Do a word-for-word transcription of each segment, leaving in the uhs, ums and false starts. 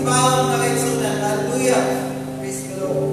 Simbahon na kaigsunan. Hallelujah. Praise the Lord.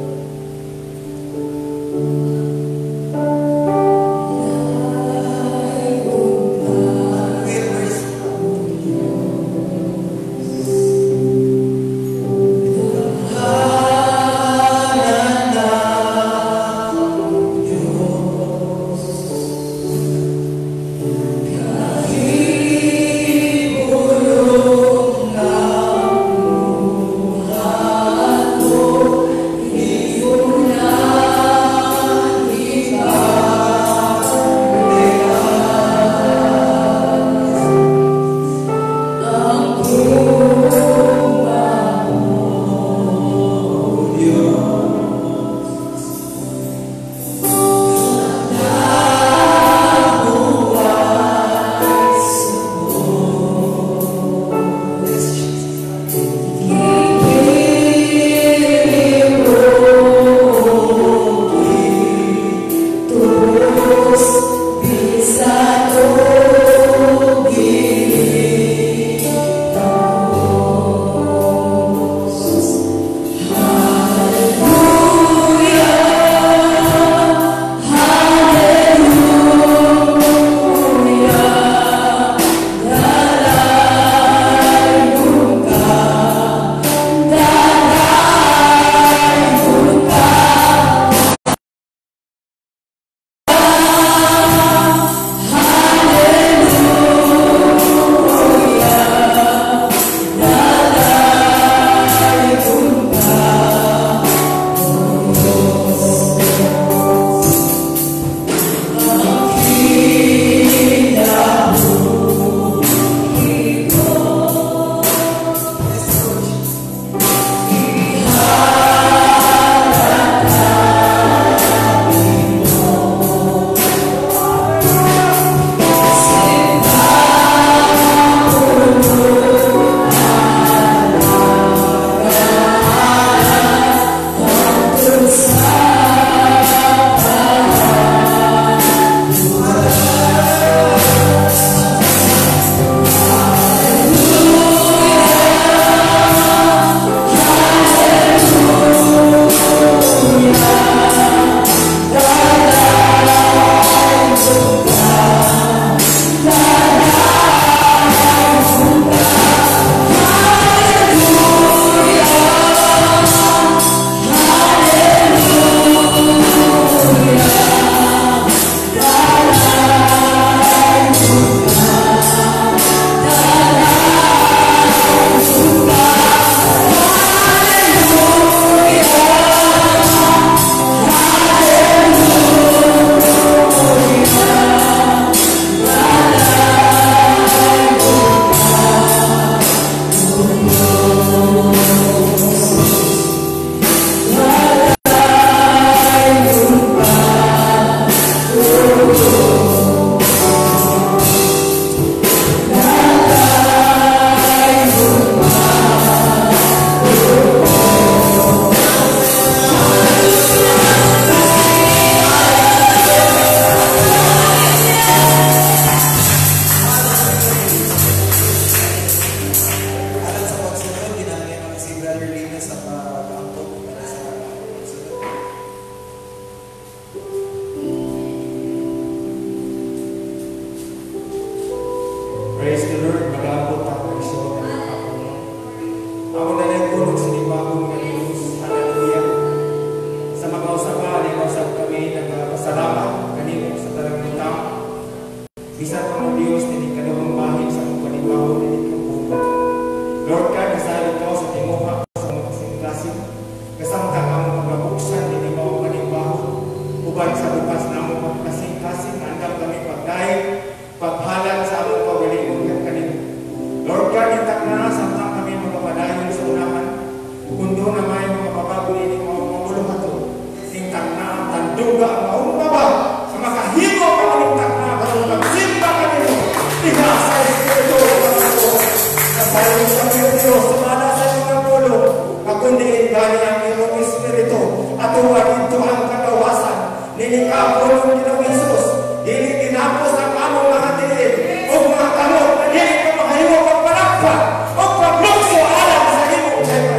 Praise the Lord, magabot ang iso ng kapuno. Ako na lang tulog sa libahon ng Diyos. Hallelujah. Sa mga usapan, nag-usap kami, nagpasalamat kanino sa talang utang. Bisa ko ng Diyos, hindi ka naman mahil sa mga panibahon, hindi ka puno. Lord God, nasalit ko sa timuha sa mga kasing-klasing. Kasamtang ang mga mabuksan, hindi ba ang panibahon. Uban sa bukas na mga kasing-klasing, andang kami pagdahil, paghalan sa among pagalingon ng kanino. Lord God, itak na samtang kami magpapadayon sa unahan, kundo na may mga papaguli ni mga mamuluhan to, tingtak na ang tanduga ang maumbaba sa makahimo ang malimtak na para magsimba kanino. Ihasa Espiritu Santo na bayan sa mga Diyos, sumala sa mga pulo, kakundiin gani ang iyong Espiritu, at uwan ito ang katawasan, nilikapon ng Ginong Isus, dili tinapos ang among mga tiil, o mga kamot na dili ko makahimo pagpalakpa, o paglukso alam sa imo kay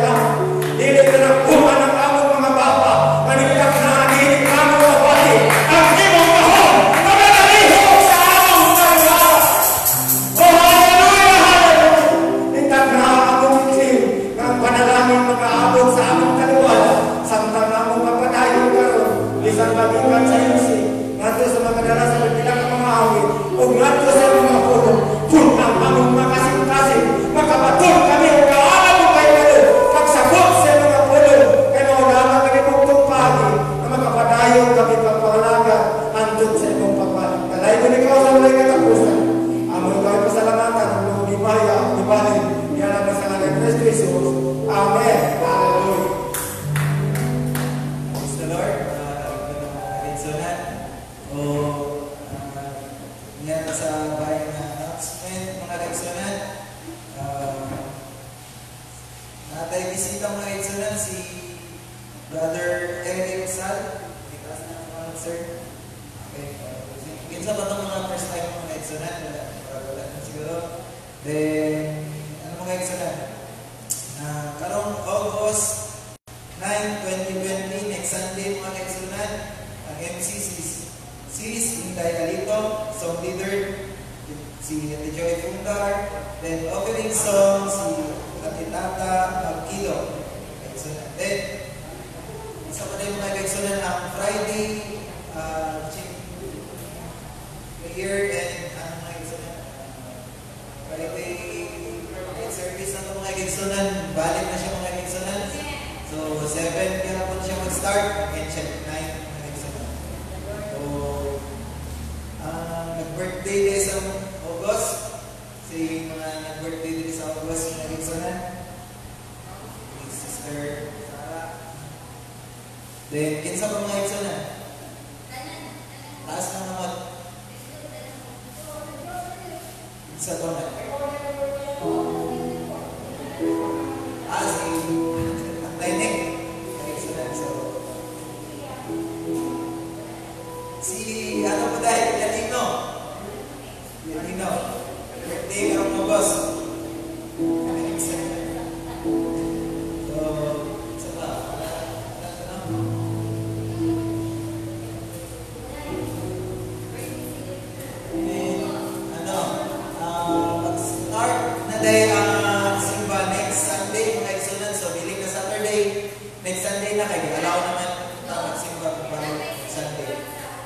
Jesus. Amen. Hallelujah. Praise the Lord. Uh, ito na mga kaigsunan. O, uh, yan sa bayan na announcement, mga kaigsunan. Uh, natay bisita mga kaigsunan si Brother Eric Sal. Ikas na mga sir. Okay. Uh, kinsa ba itong mga first time mga kaigsunan? Wala, wala na siguro. Then, ano mga kaigsunan? Uh, karong August nine, twenty twenty, next Sunday mga kaigsunan, ang M C si Sis Inday Alito, song leader si Ate Joy Fungar, then opening song si Ate Tata Magkilo. Kaigsunan. Then, isa pa rin mga kaigsunan ang Friday uh, prayer and ano mga kaigsunan, Friday service na ito mga kaigsunan, balik na siya mga kaigsunan. So, seven kaya po siya mag-start, and check nine mga kaigsunan. So, uh, nag-birthday din sa August, si mga nag-birthday din sa August mga kaigsunan, si Sister Sarah. Then, kinsa pa mga kaigsunan? Taas ng namot. Kinsa pa na? Ah, si Antainik. Excellent. So, si, ano po dahil? Latino. Latino. Birthday ka ng boss. Excellent. So, isa pa. Ano? And, ano? Uh, pag-start na dahil ang next Sunday, mga kaigsunan. So, biling na Saturday, next Sunday na kayo. Alaw naman tamang simba kung parang Sunday.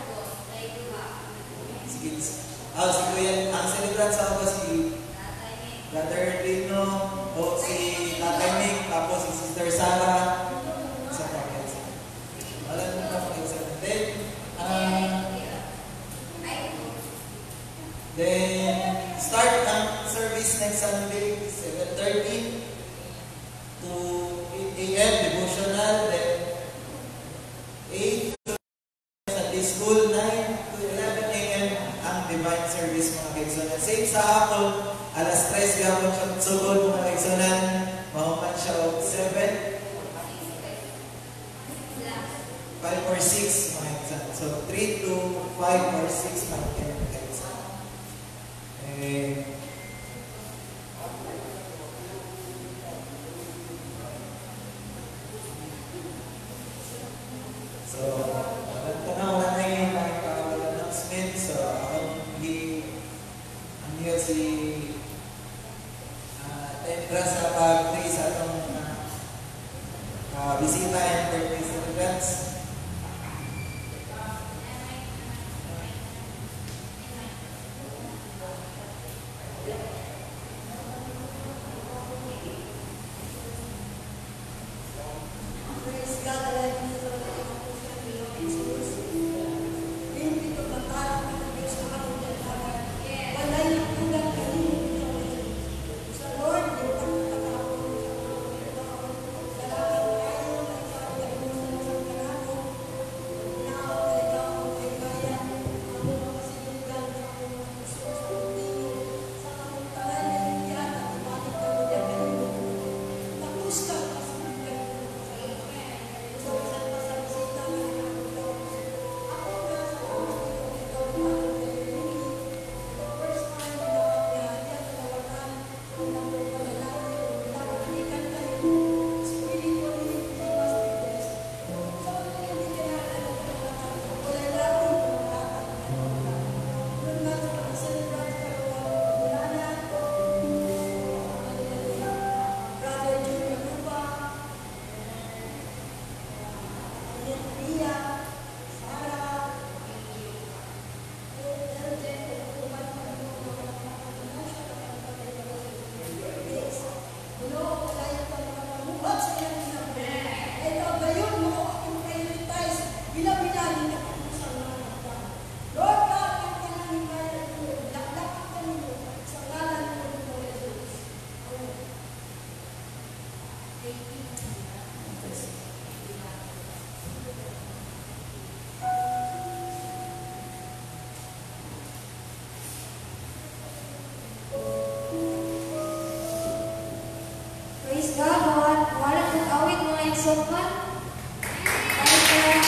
Sige. Ah, si Kuya, ang celebrant sa ako si Brother Lino, o si Tatay Nick, tapos si Sister Sarah. Sa pag-kaigsunan. Wala mo na pag-kaigsunan. Then, uh, then, start ang service next Sunday, seven thirty to eight a m devotional, then eight to Sunday school, nine to eleven a m ang divine service mga kaigsunan. Same sa hapon, alas tres gapon siya sugod mga kaigsunan, mahuman siya o seven, five or six mga kaigsunan. So three to five or six mga kaigsunan. Eh, so, ito na wala na yung announcement. So, akong hindi ang niyo si uh, Tendra sa pag-free sa itong uh, uh, bisita and birthday celebrants. Praise God, I like you so much. sopan. Baiklah,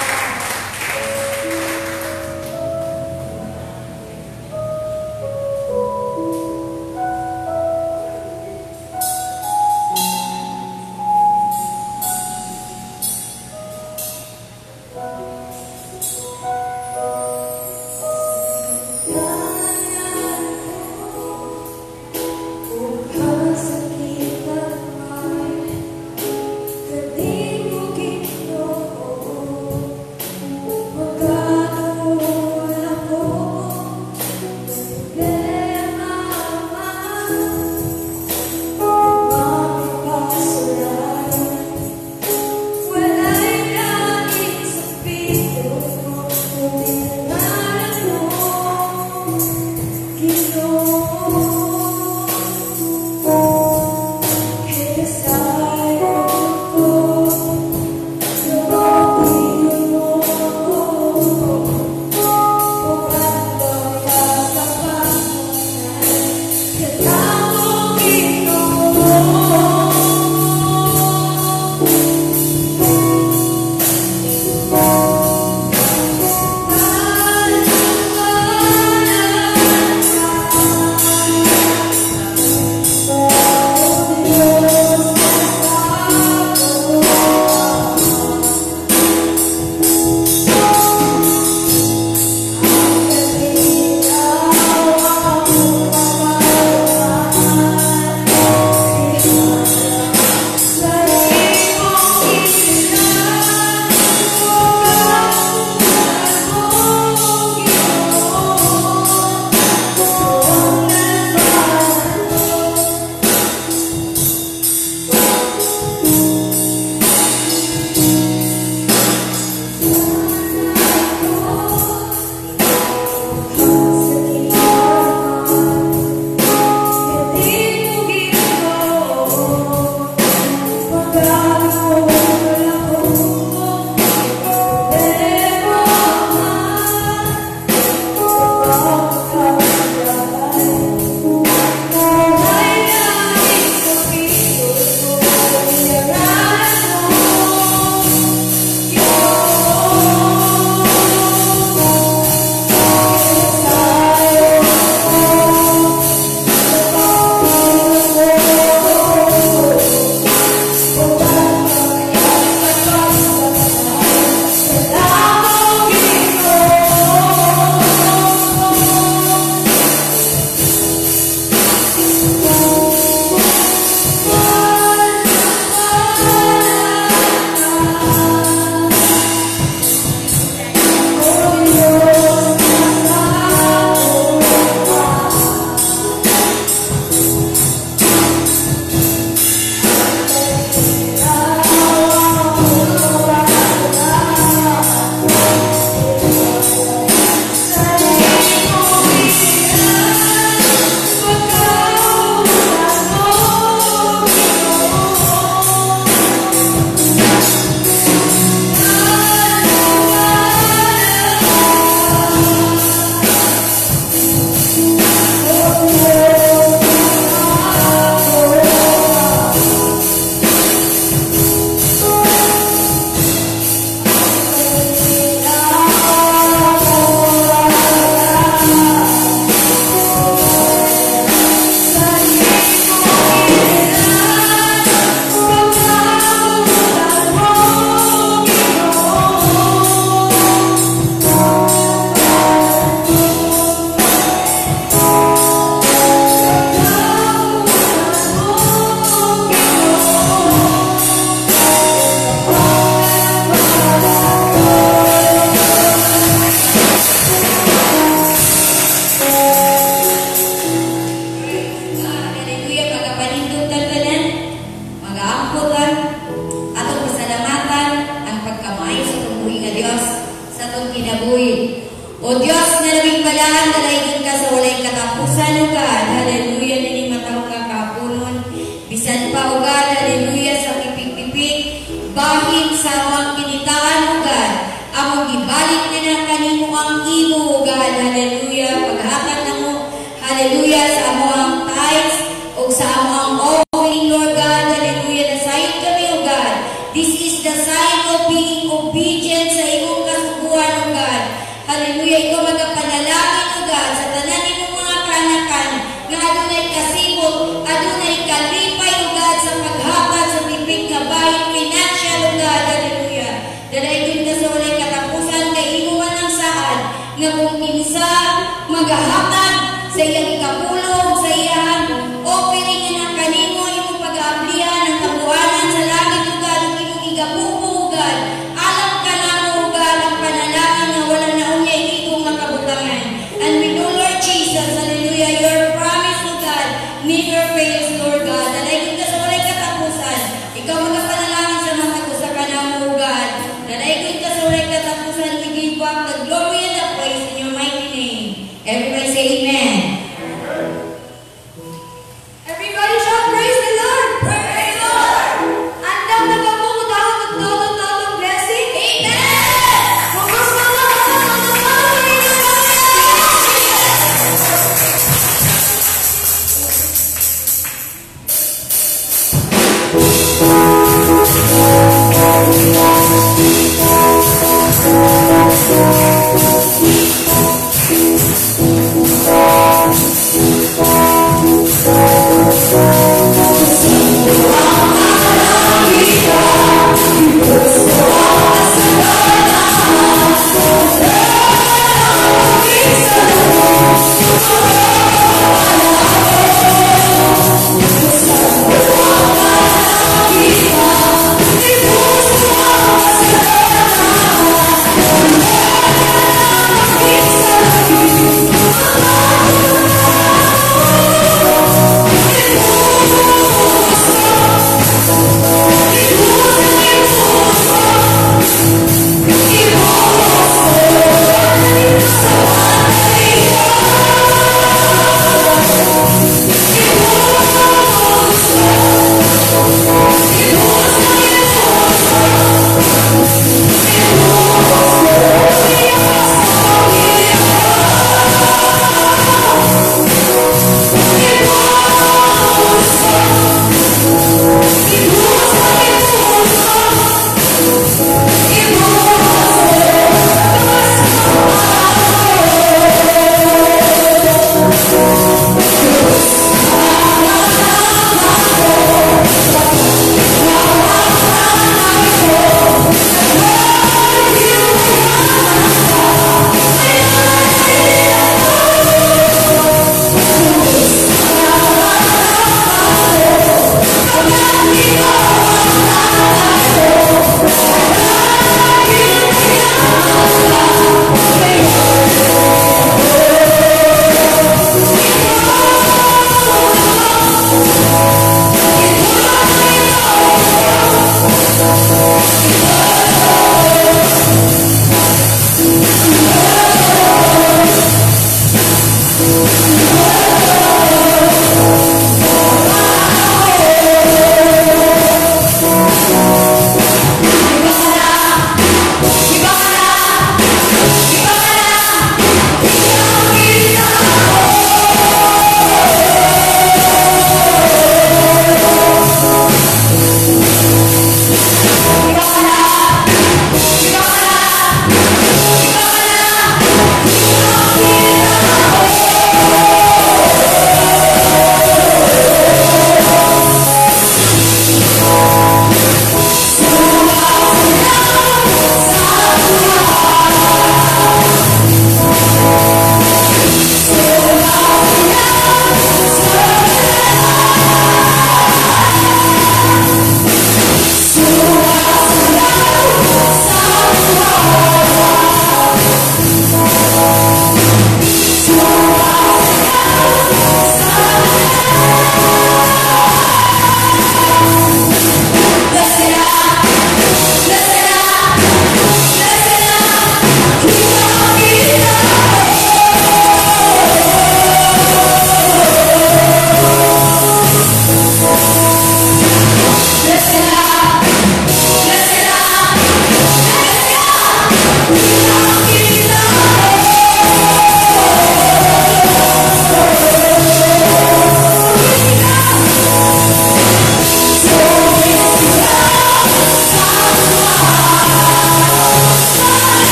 O Diyos na labing balaan, dalaigin ka sa walay katapusan, O God. Hallelujah, nini matang ka kapunon. Bisan pa, O God, hallelujah, sa pipik-pipik, bahin sa amang kinitaan, O God. Among gibalik na na kanimo ang imo, O God. Hallelujah, paghatag na mo, hallelujah, sa among tithes, o sa among offering, Lord God. Hallelujah, nasayod kami, O God. This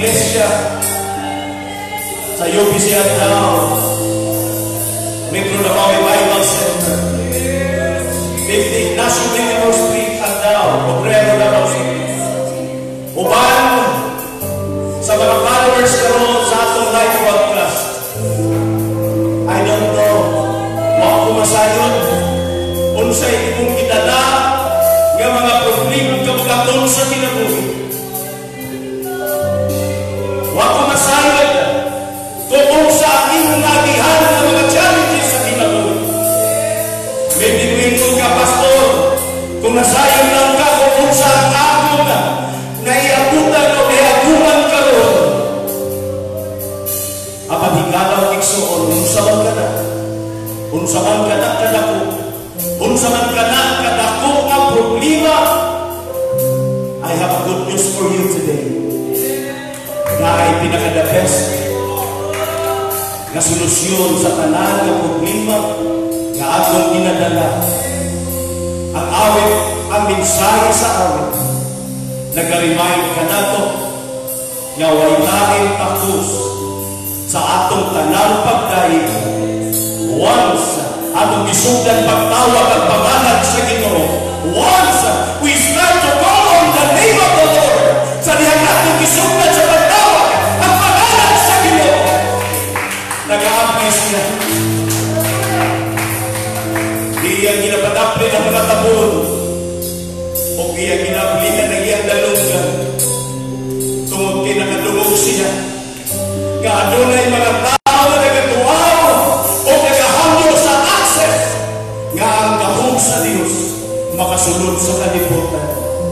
iglesia sa U P C at now, Metro Davao Bible Center, fifty National University at now, Obrero Davao City. Uban sa mga followers karon sa atong live podcast, I don't know, mga kumasayon, unsay imong gidala nga mga problema kabukaton sa kinabuhi. Wa kumasayon kung sa imong nagihan nga mga challenges sa kinabuhi. May binuingon ka, pastor, kung nasayon lang ka kung sa ako na naiabutan o naiabutan ka ron. Apat hingalaw iksoon, unsa man ka na, unsa man ka na kadako, unsa man ka na kadako nga problema, I have a good news for you today. Na ay pinaka-the best na solusyon sa tanan nga problema nga atong ginadala. Ang awit, ang mensahe sa awit, nag-remind ka nato nga way lain takos sa atong tanang pagdaig. Once atong gisugdan pagtawag at pangalan sa Ginoo, once we start to call on the name of the Lord, sa dihang atong gisugdan sa pagtawag at pangalan sa Ginoo, nag-a-apis na. Iyang ginapadapli ng mga tabon o iyang ginapli na ng iyang dalungan tungod kay nakadungog siya nga adunay mga tao na nagatuaw o nagahangyo sa access nga ang kahog sa Dios makasulod sa kalibutan.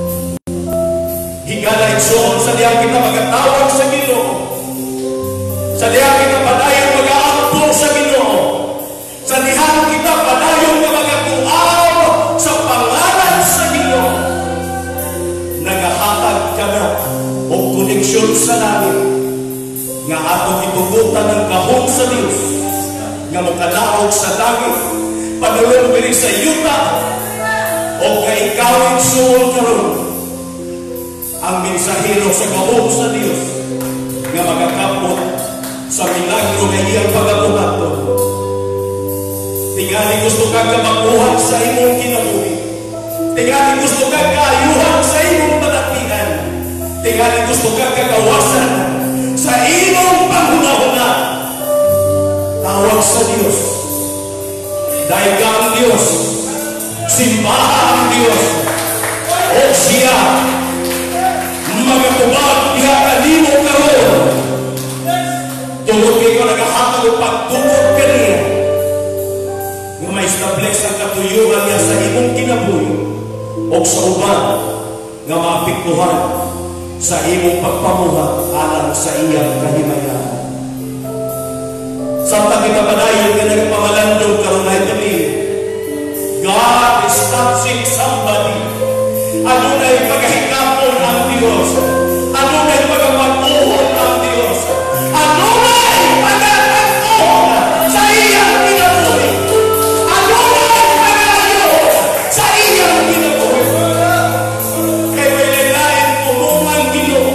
Higala igsoon sa diyang kita magatawag sa Ginoo, sa diyang kita padayon mag-aampo sa Ginoo, sa diyang kita padayon nga magatuaw sa pangalan sa Ginoo. Nagahatag ka na o koneksyon sa langit nga atong itugutan ng kahon sa Dios nga makalaog sa langit padulong diri sa yuta o kay ikaw igsoon karon ang mensahero sa kahon sa Dios nga magakapot sa milagro nga iyang pagabuhaton. Tingali gusto kang kamakuhan sa imong kinabuhi. Tingali gusto kang kaayuhan sa imong panatian. Tingali gusto kang kagawasan sa imong panghuna-huna. Tawag sa Diyos. Dahil ka ang Diyos. Simbahan ang Diyos. O siya magatubag diha kanimo karon. Tungod kay ko nagahatag o pagtungod kaniya nga ma-establish ang katuyuan niya sa imong kinabuhi o sa uban nga maapektuhan sa imong pagpamuhat alang sa iyang kahimayan. Samtang kita padayon ka nagpamalandong karon ay tuloy, God is touching somebody. Adunay pagahikapon ang Dios. Adunay pagamapuhon ang Dios. Adunay pagatuhon sa iyang kinabuhi. Adunay pagayon sa iyang kinabuhi. Kaya may lain tulungan Ginoo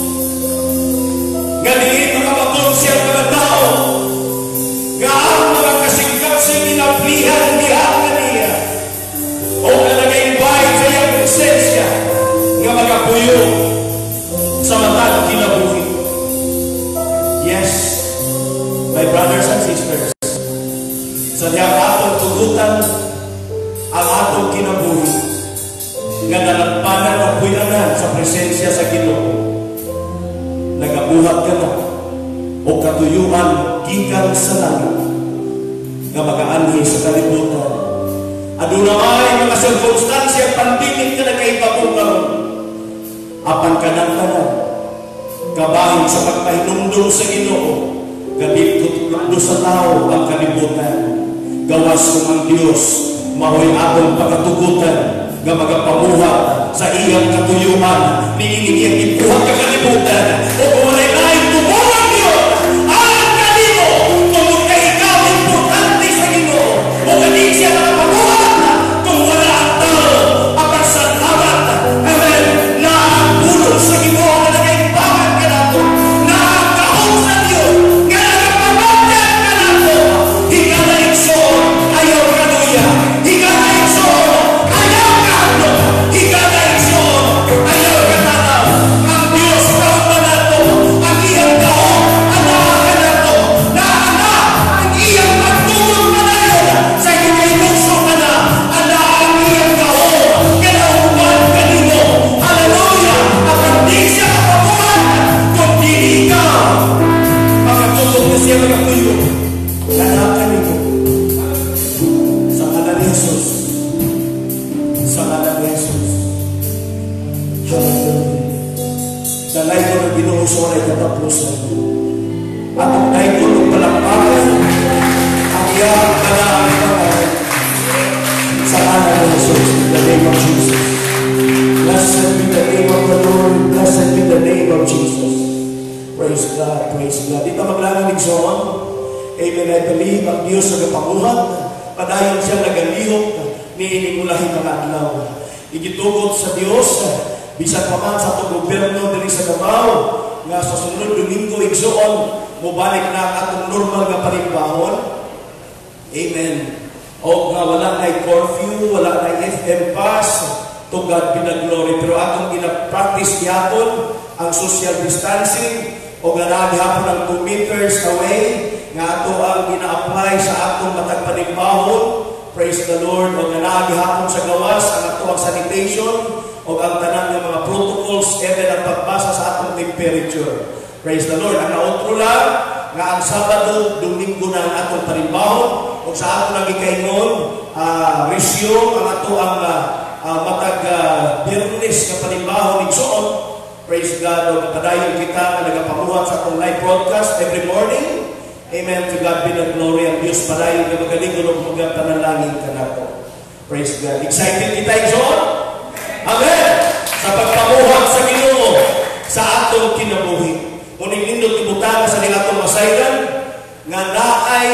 nga diin makapagkonsya ang mga tao nga ang mga kasing-kasing inaplihan niya kaniya o na nag-invite sa iyang presensya nga magapuyo sa matang kinabuhi. Yes, my brothers and sisters, sa diyang atong tugutan ang atong kinabuhi nga nalagpanan o puyanan sa presensya sa Ginoo. Nagabuhat ka na o katuyuan gikan sa langit nga mag-aanhi sa kalibutan. Adunay mga sirkunstansya pandemic ka na kay karon. Apan ka ng tanan kabahin sa pagpahinumdum sa Ginoo gadito sa tao ang kalibutan. Gawas kung ang Diyos mahoy atong pagatugutan nga magapamuhat sa iyang katuyuan niinig iyang ibuhat ka kalibutan o kung walay lain tumulong Diyos ang kanimo tungod kay ikaw importante sa Ginoo o ganing siya nakapamuhat kung wala ang tao apan salamat amen na ang pulong sa Ginoo na nagaibangan ka nato siya magatuyo. Kanakan nito. Sa ngalan ni Jesus. Sa ngalan ni Jesus. Hallelujah. Dalay ko ng Ginoo sa walay katapusan. At ang dalay ko ng palakpakan ang iyang panahon sa ngalan ni Jesus. In the name of Jesus. Blessed be the name of the Lord. Blessed be the name of Jesus. Praise God, praise God. Dito maglangan ng Zoon. Amen, I believe ang Diyos sa kapanguhan. Padayon siya nagalihok ni inimulahin ng adlaw. Igitugot sa Diyos, bisan pa man sa itong gobyerno diri sa Davao, nga sa sunod Domingo igsoon, mubalik na ang atong normal nga panimbahon. Amen. O nga wala na curfew, wala na F M pass, to God be the glory. Pero atong gina-practice yaton ang social distancing, o nga nagihapon ang two meters away, nga ato ang gina-apply sa atong matag panimbahon. Praise the Lord. O nga nagihapon sa gawas ang ato ang sanitation, o ang tanan ng mga protocols, even ang pagbasa sa atong temperature. Praise the Lord. Ang nautro lang, nga ang Sabado, Domingo na ang atong panimbahon, o sa ato nang ikaingon, uh, resume ang ato ang uh, uh, matag uh, Biyernes na panimbahon igsoon. Praise God. O kapadayon kita na nagapamuhat sa atong live broadcast every morning. Amen. To God be the glory. Ang Diyos padayon na magaling ulog mga panalangin ka na po. Praise God. Excited kita igsoon? Amen. Sa pagpamuhat sa Ginoo sa atong kinabuhi. Muning nindot ibutang sa ning atong masayran nga naay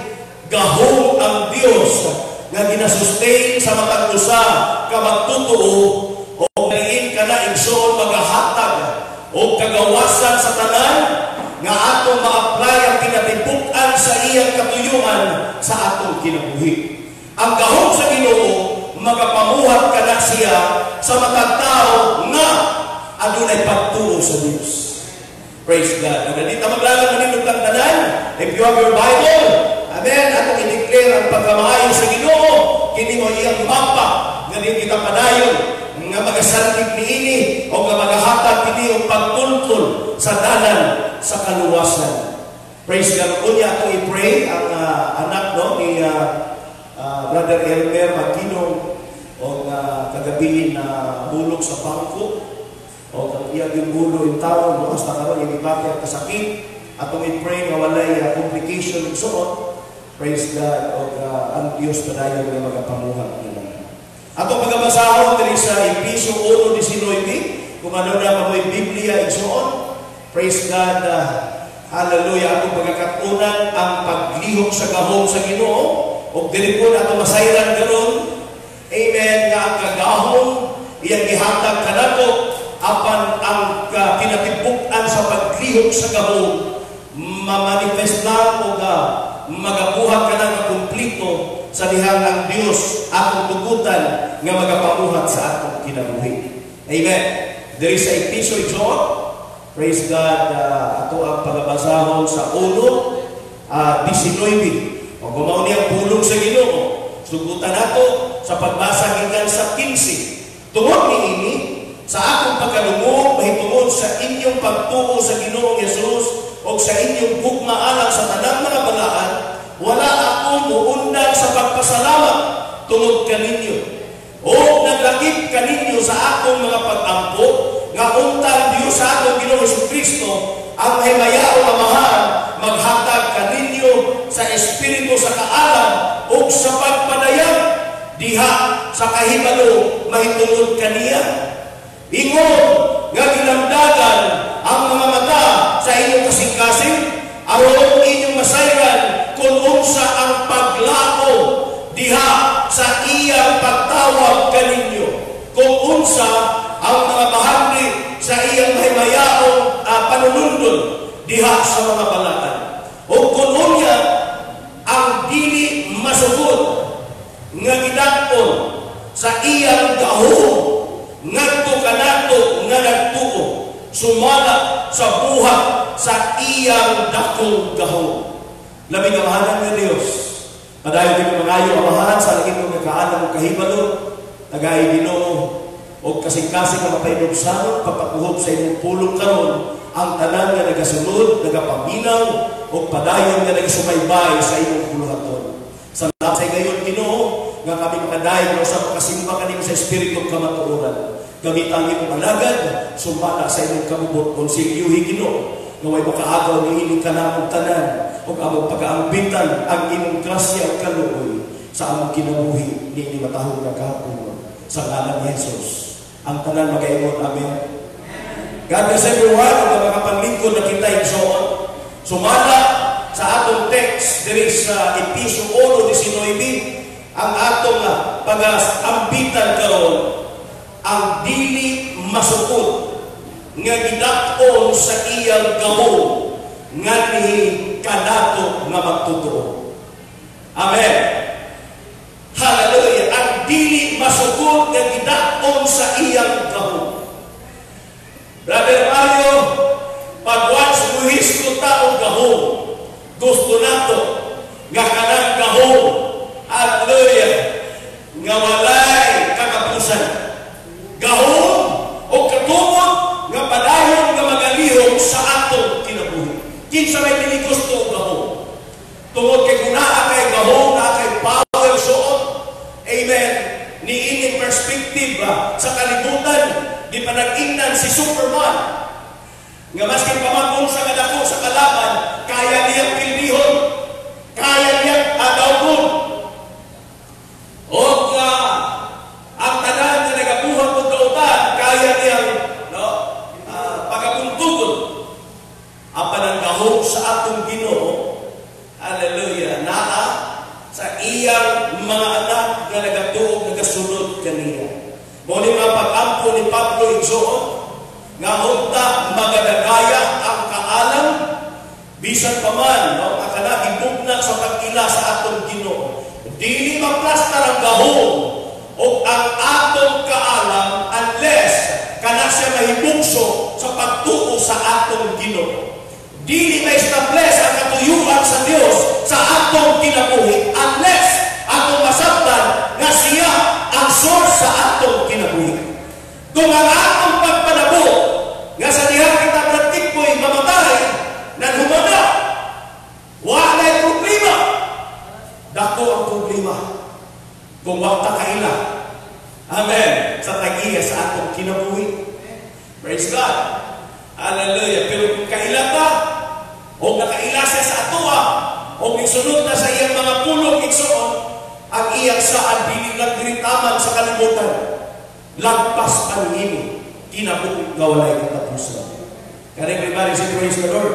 gahom ang Dios nga ginasustain sa matag usa ka magtutuo o ngayon ka na igsoon magahatag o kagawasan sa tanan nga atong ma-apply ang pinatibuk-an sa iyang katuyuan sa atong kinabuhi. Ang gahom sa Ginoo magapamuhat ka na siya sa matag tao nga adunay pagtuo sa Dios. Praise God. Kung nandito maglalang manindog ng tanan, if you have your Bible, amen, atong i-declare ang pagkamaayo sa Ginoo, kini mo iyang mapa, nga din kita padayon, nga magasantig niini, o nga magahatag kini o pagtultol sa dalan sa kaluwasan. Praise God. Kung niya atong i-pray, ang uh, anak no, ni uh, uh, Brother Elmer Magino, o uh, kagabi na bulog sa bangko, o iyag yung gulo yung tao, no? Hasta karon yung ibakit kasakit, atong i-pray nga walay uh, complication ng suot. Praise God. O uh, ang Diyos padayon nga magapamuhat nila. Atong pagabasahon diri sa Efesio one nineteen, kung ano na mamoy Biblia igsoon. Praise God. Uh, hallelujah. Atong pagkakatunan ang paglihok sa gahom sa Ginoo, o diri po atong masayran karon. Amen. Nga ang kagahom iyang gihatag kanato apan ang uh, pinatibuk-an sa paglihok sa gahom mamanifest lang o ka magabuhat ka ng kumplito sa dihang ang Diyos atong tugutan nga magapamuhat sa atong kinabuhi. Amen. There is a Efesio John. Praise God. Uh, ato ang pagabasahon sa uno nineteen. O gumaw niyang pulong sa Ginoo. Sugutan nato sa pagbasa gikan sa fifteen. Tungod niini sa akong pagkalungog, mahitungod sa inyong pagtuo sa Ginoong Yesus o sa inyong bugmaalang sa tanang mga balaan, wala akong muundan sa pagpasalamat tungod kaninyo. O naglakip kaninyo sa akong mga pag-ampo, nga untang Diyos sa akong Ginoong Jesucristo, ang himayao na mahal, maghatag kaninyo sa Espiritu sa kaalam o sa pagpadayag, diha sa kahibalo mahitungod kaniya. Ingon nga ginamdagan ang mga mata sa inyong kasing-kasing, aron inyong masayran kung unsa ang paglao diha sa iyang pagtawag kaninyo, kung unsa ang mga bahagi sa iyang mahimayaong uh, panunundon diha sa mga balatan, o kung unya ang dili masugod nga gidakon sa iyang gahom ngadto kanato nga nagtuo sumala sa buhat sa iyang dakong gahom. Labi ka mahalan ng Diyos. Padayon din mangayo amahan sa laging mga kaalam o kahibalo, tagay Ginoo o kasing-kasing na mapainugsanon, papakuhog sa inyong pulong karon, ang tanan nga nagasunod, nagapaminaw, o padayon nga nagasubaybay sa imong buluhaton. Salamat sa gayon, Ginoo, nga kami makadayon o sa makasimba kanimo sa Espiritu kamatuoran. Gamit ang imong alagad, sumala sa imong kabubot, konsigyuhi, Ginoo, nga way makaagaw ni ining kanamong tanan, o among pag-aambitan ang imong grasya o kaluoy sa among kinabuhi ni matahong nagkapon sa ngalan ni Jesus. Ang tanan magaingon, amen. God bless everyone, ang mga panglingkod na kita igsoon. Sumala sa atong text, there is sa Episyo one nineteen, ang atong pag-ambitan karon, ang dili masukod nga gidak-on sa iyang gamo nga ni kanato nga magtotoo. Amen. Hallelujah. Ang dili masukod nga gidak-on sa iyang gamo. Brother Mario, pag once buhis ko taong gahong, gusto nato nga kanang gahong, hallelujah, nga walay kakapusan. Gahong o katungod nga padayon nga magalihok sa atong kinabuhi. Kinsa may dili gusto gahong. Tungod kay kunaa kay gahong na kay power suot. Amen. Ni ining perspective ba, sa kalibutan, di pa nag-ingnan si Superman. Nga maski pamagong sa kadako sa kalaban, kaya niyang pilbihon, kaya niyang adawgon. O uh, ang tanan na nagabuhat ng kautan, kaya niyang no, uh, pagapuntugon. Ang pananggahog sa atong Ginoo, hallelujah, naa sa iyang mga anak na nagatuog, nagasunod kaniya. Muli mga pag-ampo ni Pablo igsoon, nga unta magadagaya ang kaalam, bisan pa man, no, akala ibugna sa pag-ila sa atong Ginoo. Dili maplastar ang gahong o ang atong kaalam unless kana siya mahibugso sa pagtuo sa atong Ginoo. Dili ma-establish ang katuyuan sa Dios sa atong kinabuhi unless atong masabtan nga siya ang source sa atong kinabuhi. Kung ang atong pagpanabo nga sa diha kita praktiko'y mamatay nan humana, walay problema. Dako ang problema kung wala kaila. Amen. Sa tagiya sa atong kinabuhi. Praise God. Hallelujah. Pero kung kaila ka, o nakaila siya sa atoa, o isunod na sa iyang mga pulong igsoon, ang iyang saan dili nagdiritaman sa kalibutan, lagpas ang ini, kinabuhi nga walay katapusan. Can everybody say praise the Lord?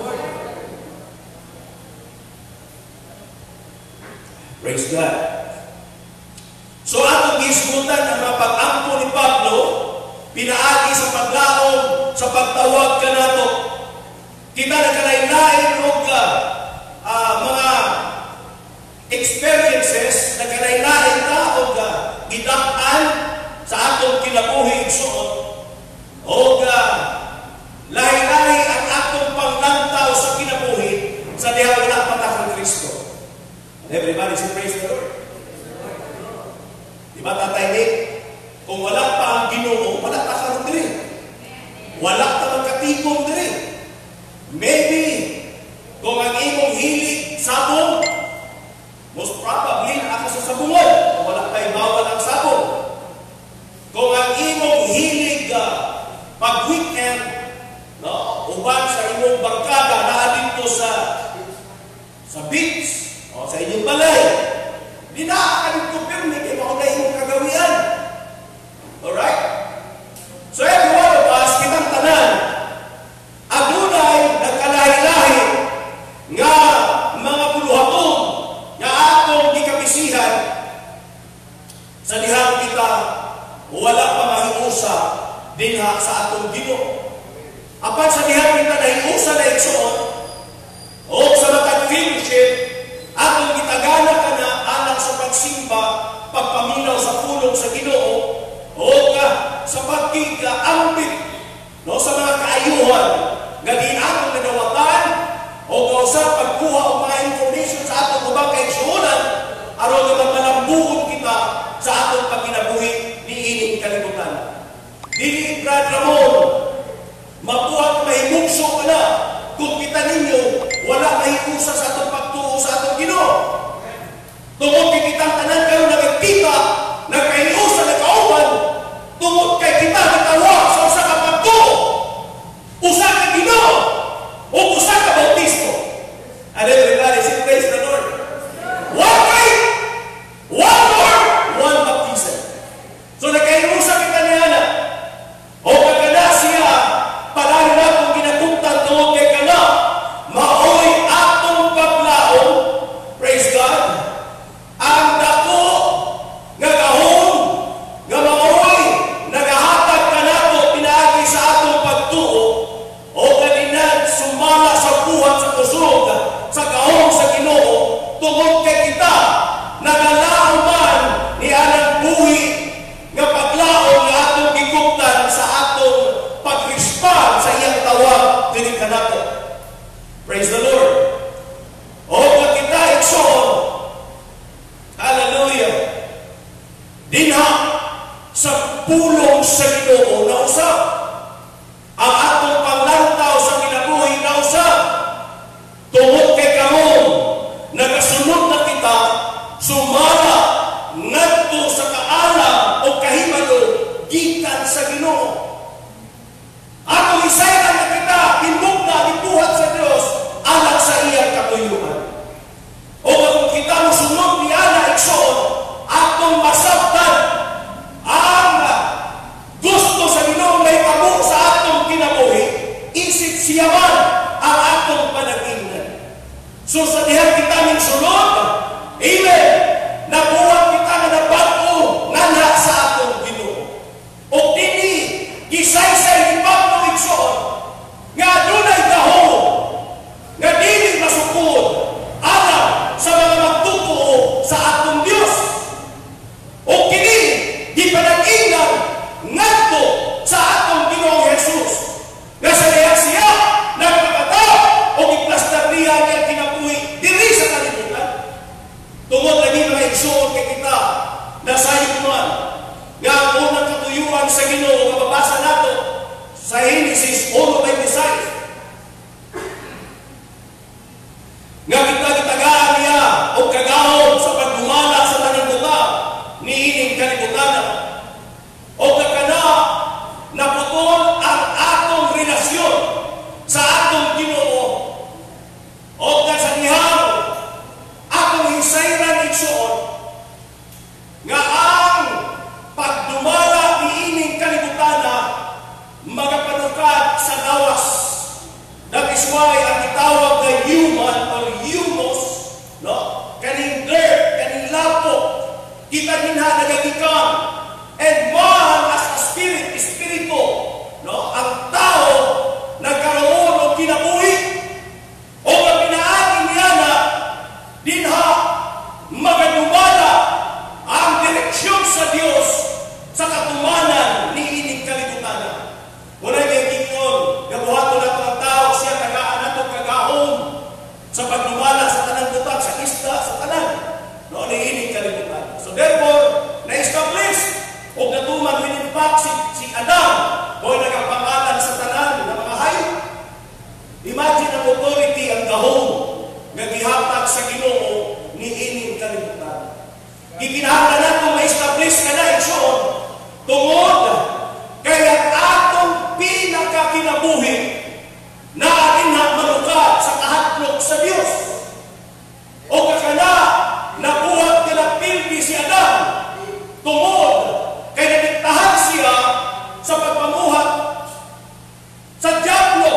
Praise God. So atong gisgutan ang mga pag-ampo ni Pablo, pinaagi sa paglaom, sa pagtawag ka nato. Kita nagkalain-lain o ka uh, mga experiences, nagkalain-lain ka o ka gidaan sa atong kinabuhi igsoon. O ka lahi-lahi ang atong panglantaw sa kinabuhi sa diha wala pa ta kang Kristo. Everybody say praise the Lord. Diba Tatay Nick? Kung wala pa ang Ginoo, wala ta karon diri. Wala ta magkatigom diri. Maybe kung ang imong hilig sabong, most probably na ako sa sabungon. Kung wala tayo bawal ang sabong. Kung ang imong hilig uh, pag-weekend, no, uban sa imong barkada na dito sa sa beach o sa inyong balay, di na ka dito pirmi kay mauna imong kagawian. Alright? So every one of us, kitang tanan, adunay nagkalahi-lahi nga mga buluhaton nga atong gikabisihan sa dihang kita wala pa mahiusa dinha sa atong Ginoo. Apan sa dihang kita nahiusa na igsoon o sa matag fellowship atong gitagana ka na alang sa pagsimba, pagpaminaw sa pulong sa Ginoo o ka sa pagkikaambit no, sa mga kaayuhan nga di atong nadawatan o sa pagkuha o mga information sa atong ubang kaigsuonan aron nga malambuon kita sa atong pagkinabuhi ni ining kalibutan. Dili Brad Ramon mabuhat mahimo hinungso ka na. Kung kita ninyo, wala mahiusa sa atong pagtuo sa atong Ginoo. Tungod kay kitang tanan kayo nagkita, nagkahiusa, nagkauban, tungod kay kita nagkawa sa usa ka pagtuo, usa ka Ginoo, o usa ka bautismo. Ano yung regalo? Say, praise the Lord. One faith, one Lord, one baptism. So nagkahiusa kita niya na, o kagana siya, palari na kung ginatugtan tungod kay kana, maoy atong paglaong, praise God, ang dako nga gahom nga maoy nagahatag kanato pinaagi sa atong pagtuo o kaninad sumala sa buhat sa kusog sa gahom sa Ginoo tungod kay kita nagalaom man ni anang buhi nga paglaom nga atong gigugtan sa atong pagrispan sa iyang tawag dili kanato. Praise the Lord. O pag kita igsoon, hallelujah, dinha sa pulong sa Ginoo na usab ang atong panglantaw sa kinabuhi na usab tungod kay kamon nagasunod na kita sumala ngadto sa kaalam o kahibalo gikan sa Ginoo. Atong isayran na kita hinugna gibuhat sa Dios alang sa iyang katuyuan. O kung kita mosunod ni ana igsoon, atong masabtan ang gusto sa Ginoo may pamo sa atong kinabuhi, isip siya man ang atong panag-ingnan. So sa diha kita ning sulod, amen, nabuhat kita nga nabag-o nganha sa atong Ginoo. O dini gisaysay ni Pablo igsoon nga adunay gahom nga dili masukod alam sa mga magtutuo sa atong Dios. O kini gipanag-ingnan ngadto sa atong Ginoong Hesus nga sa diha siya nagpakataw o giplastar niya ang kinabuhi diri sa kalibutan. Tungod lagi mga igsoon kay kita nasayod man nga ang unang katuyuan sa Ginoo nga mabasa nato sa Genesis one twenty-six nga kita gitagaan niya o kagahom sa pagdumala sa tanang buta ni ining kalibutan o kakana naputol ang atong relasyon sa atong Ginoo o kasanihan atong hisayran igsoon nga ang pagdumala ni ining kalibutan magapanukad sa gawas. That is why ang itawag na human or humus, no? Kaning dirt, kaning lapo, kita ninha nagagikan. And man as a spirit, espiritu, no? Ang tao nagkaroon o kinabuhi o kapinaagin niya na dinha magadumala ang direksyon sa Dios sa katumanan ni ining kalibutan. Muna yung kikon, gabuhato na ito ang tao, siya tagaan na itong kagahom sa pagdumala sa tanang butak, sa isda, sa tanan. No, ni ining kalibutan. So therefore, na-establish o natuman winipak si, si Adam o nagapangalan sa tanan ng mga hayop. Imagine ang authority, ang gahom na gihatag sa Ginoo ni ining kalibutan. Gikinahanglan na itong ma-establish ka na igsoon tungod kaya atong pinakakinabuhi na ating manukad sa kahatlog sa Dios. O kakana, nabuhat nila pildi si Adam tungod kay nagtahan siya sa pagpamuhat sa Diablo.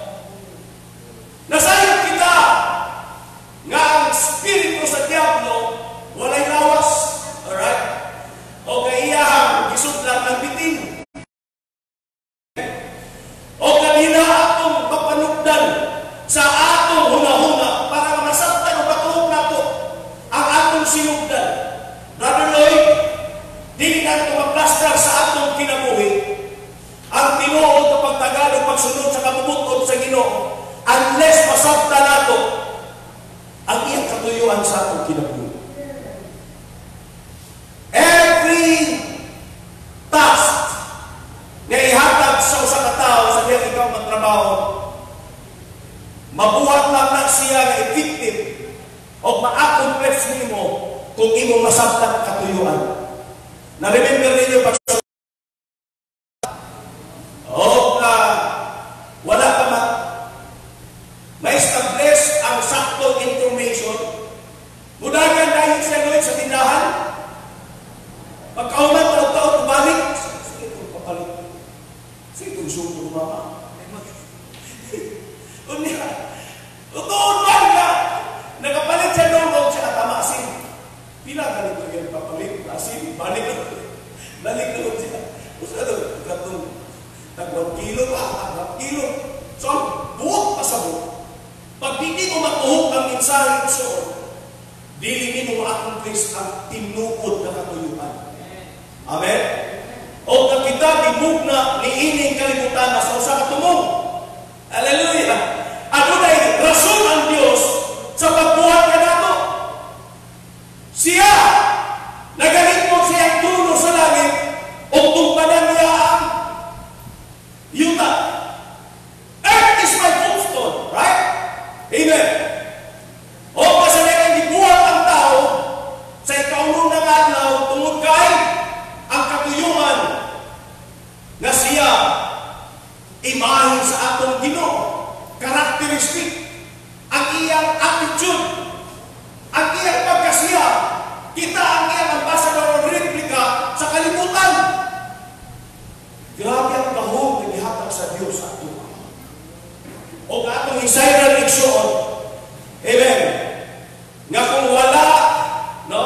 Nasayang kita nga ang spirito sa Diablo walay lawas. Alright? O kaiyahang gisudlan ang bitin. O kanina atong mapanugdan sa atong huna-huna para masabtan o patuhog nato ang atong sinugdan. Brother Lloyd, dili nato maplastar sa atong kinabuhi ang tinuod o pagtagalog pagsunod sa kabubutod sa Ginoo unless masabtan nato ang iyang katuyuan sa atong kinabuhi. Every task na ihatag sa usa ka tawo sa diyang ikaw magtrabaho Masubat lang na siya nga effective o ma-accomplish nimo kung imo masabtan katuyuan. Na-remember ninyo pag o uh, wala ka ma ma-establish ang saktong information, mudagan dahil siya doon sa tindahan, pagkauman taon-taon bumalik, sige itong papalit, sige itong suko mama. Unya, tutuon man ka, nakapalit siya doon o siya atama asin. Pila ka nito yung papalit, asin, balik na balik na siya. Usa doon, katong tagwang kilo pa, tagwang kilo. So, buot pa sa buot. Pag hindi mo matuhog ang mensahe so, dili mo ma-accomplish ang tinukod na katuyuan. Amen? O na kita dimugna ni ining kalibutan na sa usa ka tumong. Hallelujah! Ano na rason ang Diyos sa pagbuhat ka nato? Siya, nagalit mo siyang tulo sa langit o tumpanan niya ang yuta. Earth is my footstool, right? Amen. O kasalanan gibuhat ang tao sa ikaulong ng adlaw tungod kay ang katuyuan na siya imahin sa atong Ginoo, karakteristik, ang iyang attitude, ang iyang pagkasiya, kita ang iyang ambassador o replika sa kalibutan. Grabe ang kahog na gihatag sa Diyos sa ato. O atong Isaiah Nixon, amen, nga kung wala, no,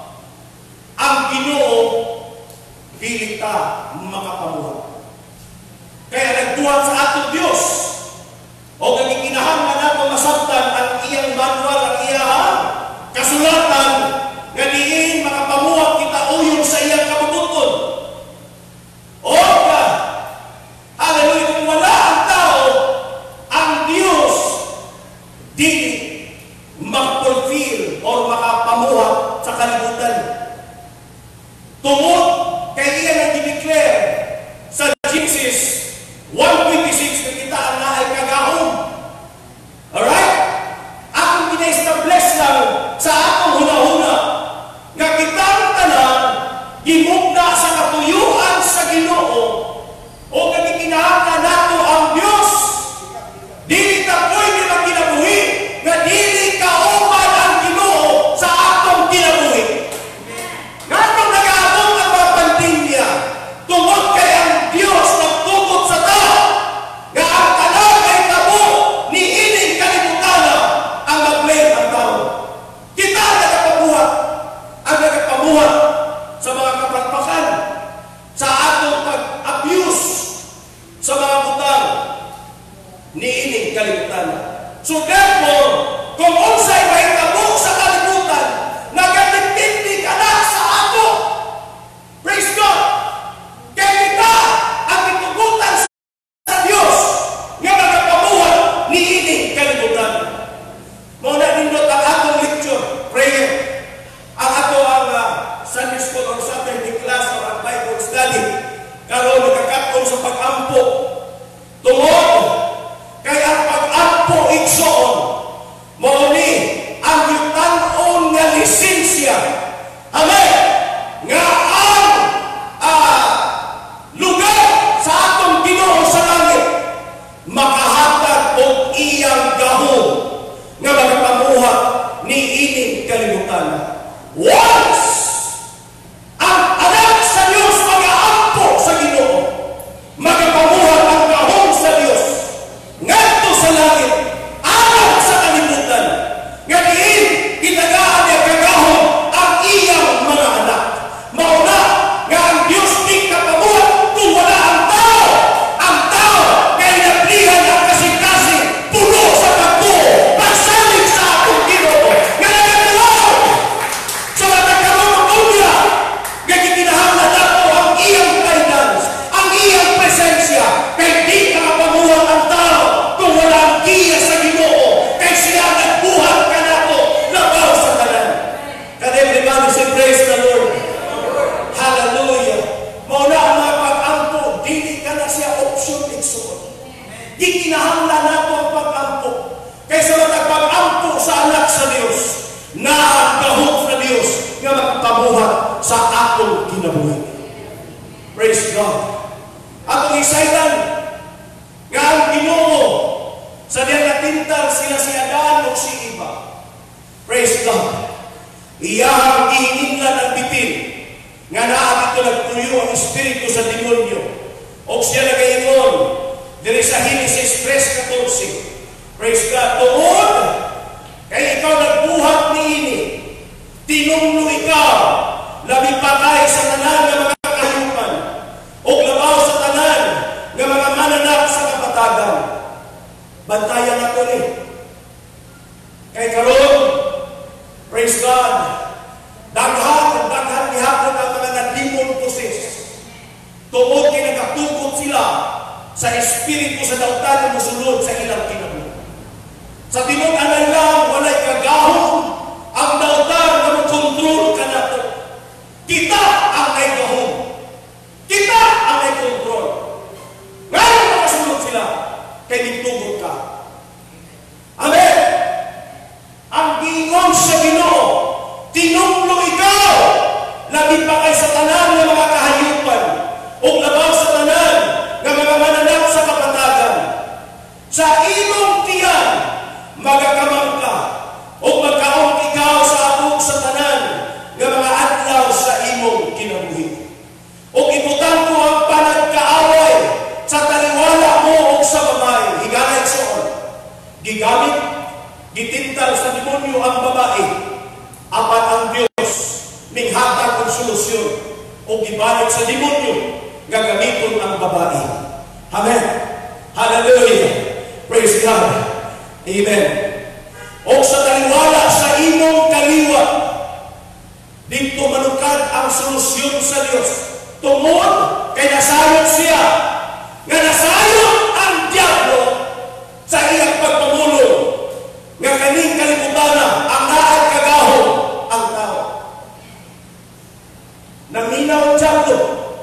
ang Ginoo, dili ta makapabuhat. Kaya nagduhat sa atong Diyos, o kagikinahanglan nato masabtan ang iyang manual, ang iyang kasulatan, nga diin makapamuhat kita uyon sa iyang kabubuton. O ka, hallelujah, kung wala ang tao, ang Diyos dili mag-fulfill o makapamuhat sa kalibutan. Tungod kay iya na dineclare sa Genesis one twenty-six na kita ang naay kagahom. Alright? Akong gina-establish lang sa atong huna-huna nga kitang tanan gimugna sa katuyuan sa Ginoo o kagikinahanglan nato ang Dios. Dili ta pwede magkinabuhi nga dili kauban ang Ginoo sa atong kinabuhi. Ngatong nag-aabot ang mga pandemya tungod kay ang Dios nagtugot sa tao nga ang tanan ay tabo ni ining kalibutan ang mag-blame ang tao. Kita ang nagpapabuhat, ang nagpapabuhat sa mga kapagpakan, sa atong pag-abuse sa mga butang ni ining kalibutan. So therefore, kung unsay may tabo sa kalibutan, nagatipindi ka na sa ato. Praise God! Kaya kita ang itugutan sa Diyos nga nagpapabuhat ni ining kalibutan. Muna nindot ang atong lecture, prayer. Ang ato ang uh, Sunday School or Saturday class or ang Bible study. Karoon nakakatong sa pag-ampo. Tungod kay ang pag-ampo igsoon mao ni ang yutan-on nga lisensya. Amen! Nga ang uh, lugar sa atong Ginoo sa langit makahatag og iyang gahom nga magapamuhat nagatintal sila si Adan o si Eva. Praise God. Iyahang ihininglan ang bipin nga naa dito nagtuyo ang espiritu sa demonyo. O siya nagaingon diri sa Genesis three fourteen. Praise God. Tungod kay ikaw nagbuhat niini, tinumlo ikaw, labi patay sa tanan nga mga kahayupan, o labaw sa tanan nga mga mananak sa kapatagan. Bantayan nato ni. Kay karon, praise God, daghan, daghan gihapon ang mga demon possessed. Tungod kay nagatugot sila sa espiritu sa dautan nga mosulod sa ilang kinabuhi. Sa tinud-anan lang, walay kagahom ang dautan nga mag-control ka nato. Kita ang may gahom. Kita ang may control. Ngayon makasulod sila, kay nagtugot ka. Amen. Ang gingon sa Ginoo, tinumlo ikaw, labi pa kay sa tanan ng mga kahayupan, o labaw sa tanan ng mga mananap sa kapatagan. Sa imong tiyan, magakamang ka, o magkaong ikaw sa abog sa tanan ng mga adlaw sa imong kinabuhi. O ibutan ko ang panagkaaway sa taliwala mo o sa babae. Higanay soon. Gigamit, gitintal sa demonyo ang babae, apat ang Diyos, minghatag ang solusyon, o gibalik sa demonyo, gagamiton ang babae. Amen. Hallelujah. Praise God. Amen. O sa taliwala sa imong kaliwa, dito manukad ang solusyon sa Diyos. Tungod kay nasayod siya, nga nasayod ang diablo sa iyang pagpamulo, nga kaning kalibutana ang naad kagahom ang tao. Naminaw ang diablo,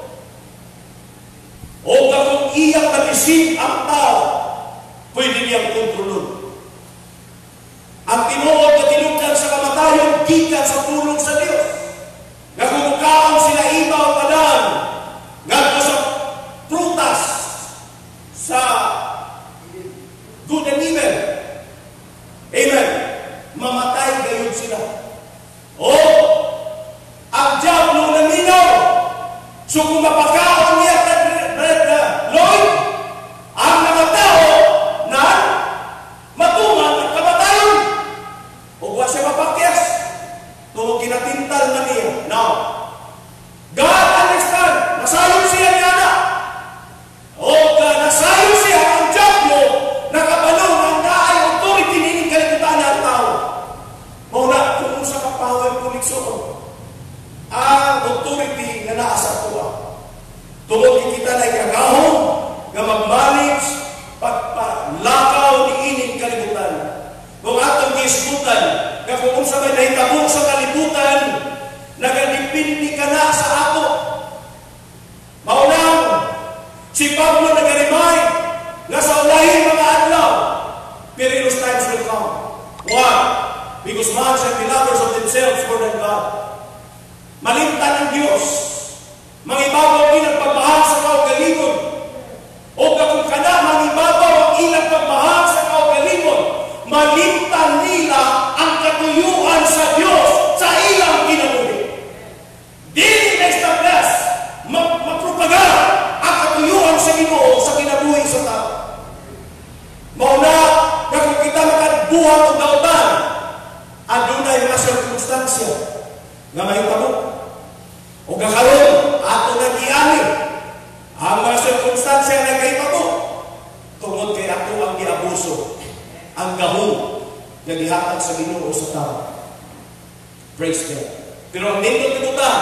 o kung iyang nabisin ang tao, pwede niyang kontrolon. Ang tinuod na tinugdan sa kamatayon, gikan sa tulong sa Diyos. Nagumukaan sila Eva o Adan, ngadto sa prutas, sa good and evil. Amen. Mamatay gayon sila. O, ang diablo na minaw, so kung mapakaon niya Lloyd, ang mga tao na matuman at kamatayon. O huwag siya mapakyas. Kung kinatintal na niya. Now, God understand. Nasayon siya niya na. O nasayon siya ang diablo na kabalo ng naay authority nining kalibutan ng tao. Mauna, kung sa kapawag kuliksoon, ang authority na naasa tuwa. Tungod kita na ikagahon, nga mag-manage, pagpalakaw ni ining kalibutan. Kung atong gisbutan, nga kung sa may nahitabo sa kalibutan, nagadipindi ka na sa ato. Maunang, si Pablo nagarimay, nga sa ulahin mga adlaw, perilous times will come. Why? Because man shall be lovers of themselves more than God. Malimtan ang Diyos. Mangibabaw ilang pagmahal sa kaugalingon. O kung ka na mangibabaw ang ilang pagmahal sa kaugalingon, malimtan nila ang katuyuan sa Diyos sa ilang kinabuhi. Dili na establis, magpropaga ang katuyuan sa Ginoo sa kinabuhi sa tao. Mauna, na kung kita makadbuhat o dautan, adunay mga sirkumstansya nga mahitabo. O kakaroon, ato nang iani ang mga sirkumstansya na kahitabo. Tungod kay ato ang giabuso, ang gahom na gihatag sa Ginoo sa tao. Praise God. Pero ang nindot ito ta,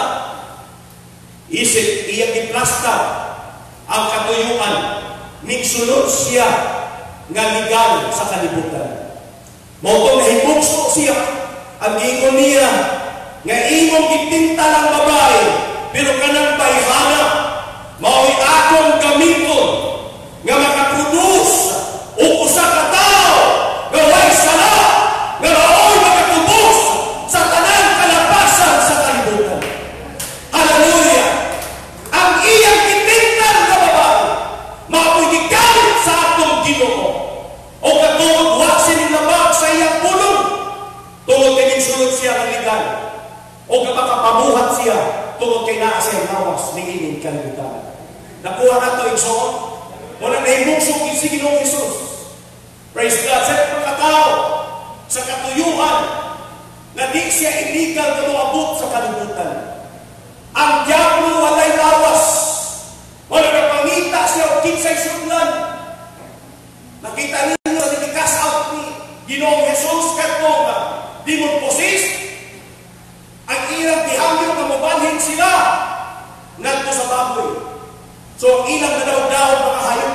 isip iyang giplasta ang katuyuan, nigsunod siya nga ligal sa kalibutan. Motong nahibukso siya, ang gingon niya, nga imong gitintal ang babae, pero kanang bayhana, mao'y akong gamiton, nga makaproduce o usa ka tao, nga way sala, nga mao'y makatubos sa tanang kalapasan sa kalibutan. Hallelujah! Ang iyang gitintal na babae, mao'y gigamit sa atong Ginoo, o katungod wa sini ng legal o kapakapamuhat siya tungod kay naa siya lawas ng ining kalibutan. Nakuha na ito igsoon. Wala na himungsong isig ng Jesus. Praise God. Sa pagkatao, sa katuyuan, na di siya illegal na maabot sa kalibutan. Ang diablo walay lawas. Wala na pangita siya o kinsay sudlan. Nakita ninyo sa nag-cast out ni Ginoong Jesus kato nga demon possessed. Ang ilang dihangyo na mabalhin sila ngadto sa baboy. So ang ilang nadaw-daw mga hayop.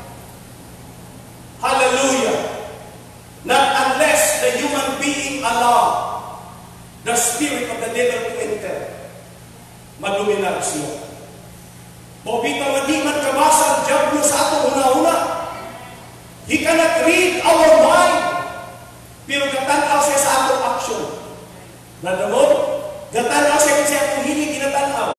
Hallelujah. Not unless the human being allow the spirit of the devil to enter. Madominar siya. Bobita nga di man kabasa ang diablo sa ato una-una. He cannot read our mind. Pero gatanaw siya sa atong action. Nadamod, gatanaw siya kung siya atong hilig ginatanaw.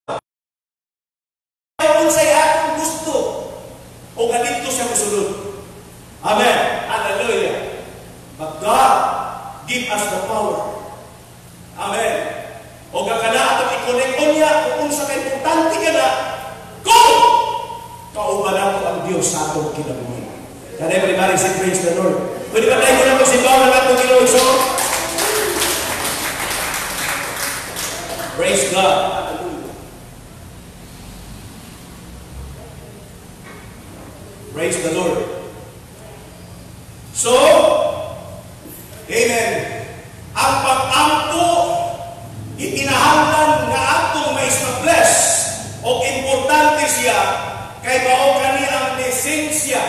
Kung siya atong gusto, o ganito siya musulod. Amen. Hallelujah. But God give us the power. Amen. O kakana atong ikonek-on niya kung sa kaimportante ka na, kung kauban nato ang Diyos sa atong kinabuhi. Can everybody say praise the Lord? Pwede ba tayo na magsimbaw ng atong Ginoo iso? Praise God. Hallelujah. Praise the Lord. So, amen. Ang pag-ampo, ikinahanglan nga atong may bless o importante siya kay mao kani ang lisensya.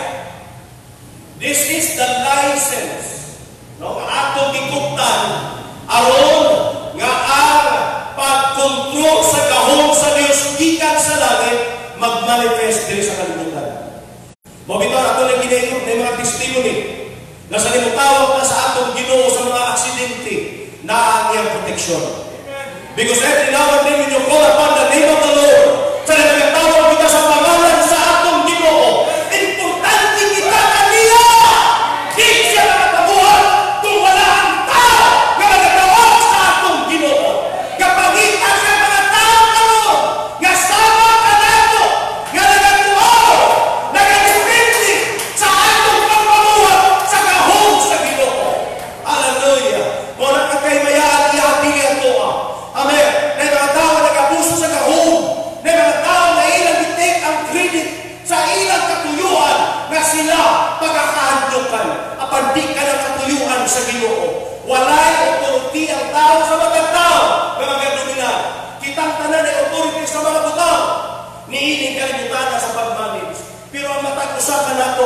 This is the license. No, nga atong gikuptan aron nga ang pag-control sa gahom sa Dios gikan sa langit mag-manifest diri sa kalibutan. Mo bitaw ato nang ginaingon ng mga testimony na sa limutawag na sa atong Ginoo sa mga aksidente na ang iyang protection. Because every now and then when you call upon the name of the Lord, sa nagkatawag kita sa pangalan sa atong Ginoo, importante kita kaniya. Di siya nakatabuhan kung wala ang tao na nagkatawag sa atong Ginoo. Kapag kita sa mga tao kamo, nga sama ka nato, nga nagatuaw, nagadepende sa atong pagpamuhat sa gahom sa Ginoo. Hallelujah. Muna ka kay mayaan ihatili ato. Amen. Na mga tao nag-abuso sa gahom. Na mga tao na ilang i-take ang credit sa ilang katuyuan na sila pagkakahandlukan. Apan di ka ng katuyuan sa Ginoo. Walay authority ang tao sa mga tao na magadominan. Kitang tanan ay authority sa mga butang. Niiling kalibutan sa pag-manage. Pero ang matag-usapan nato,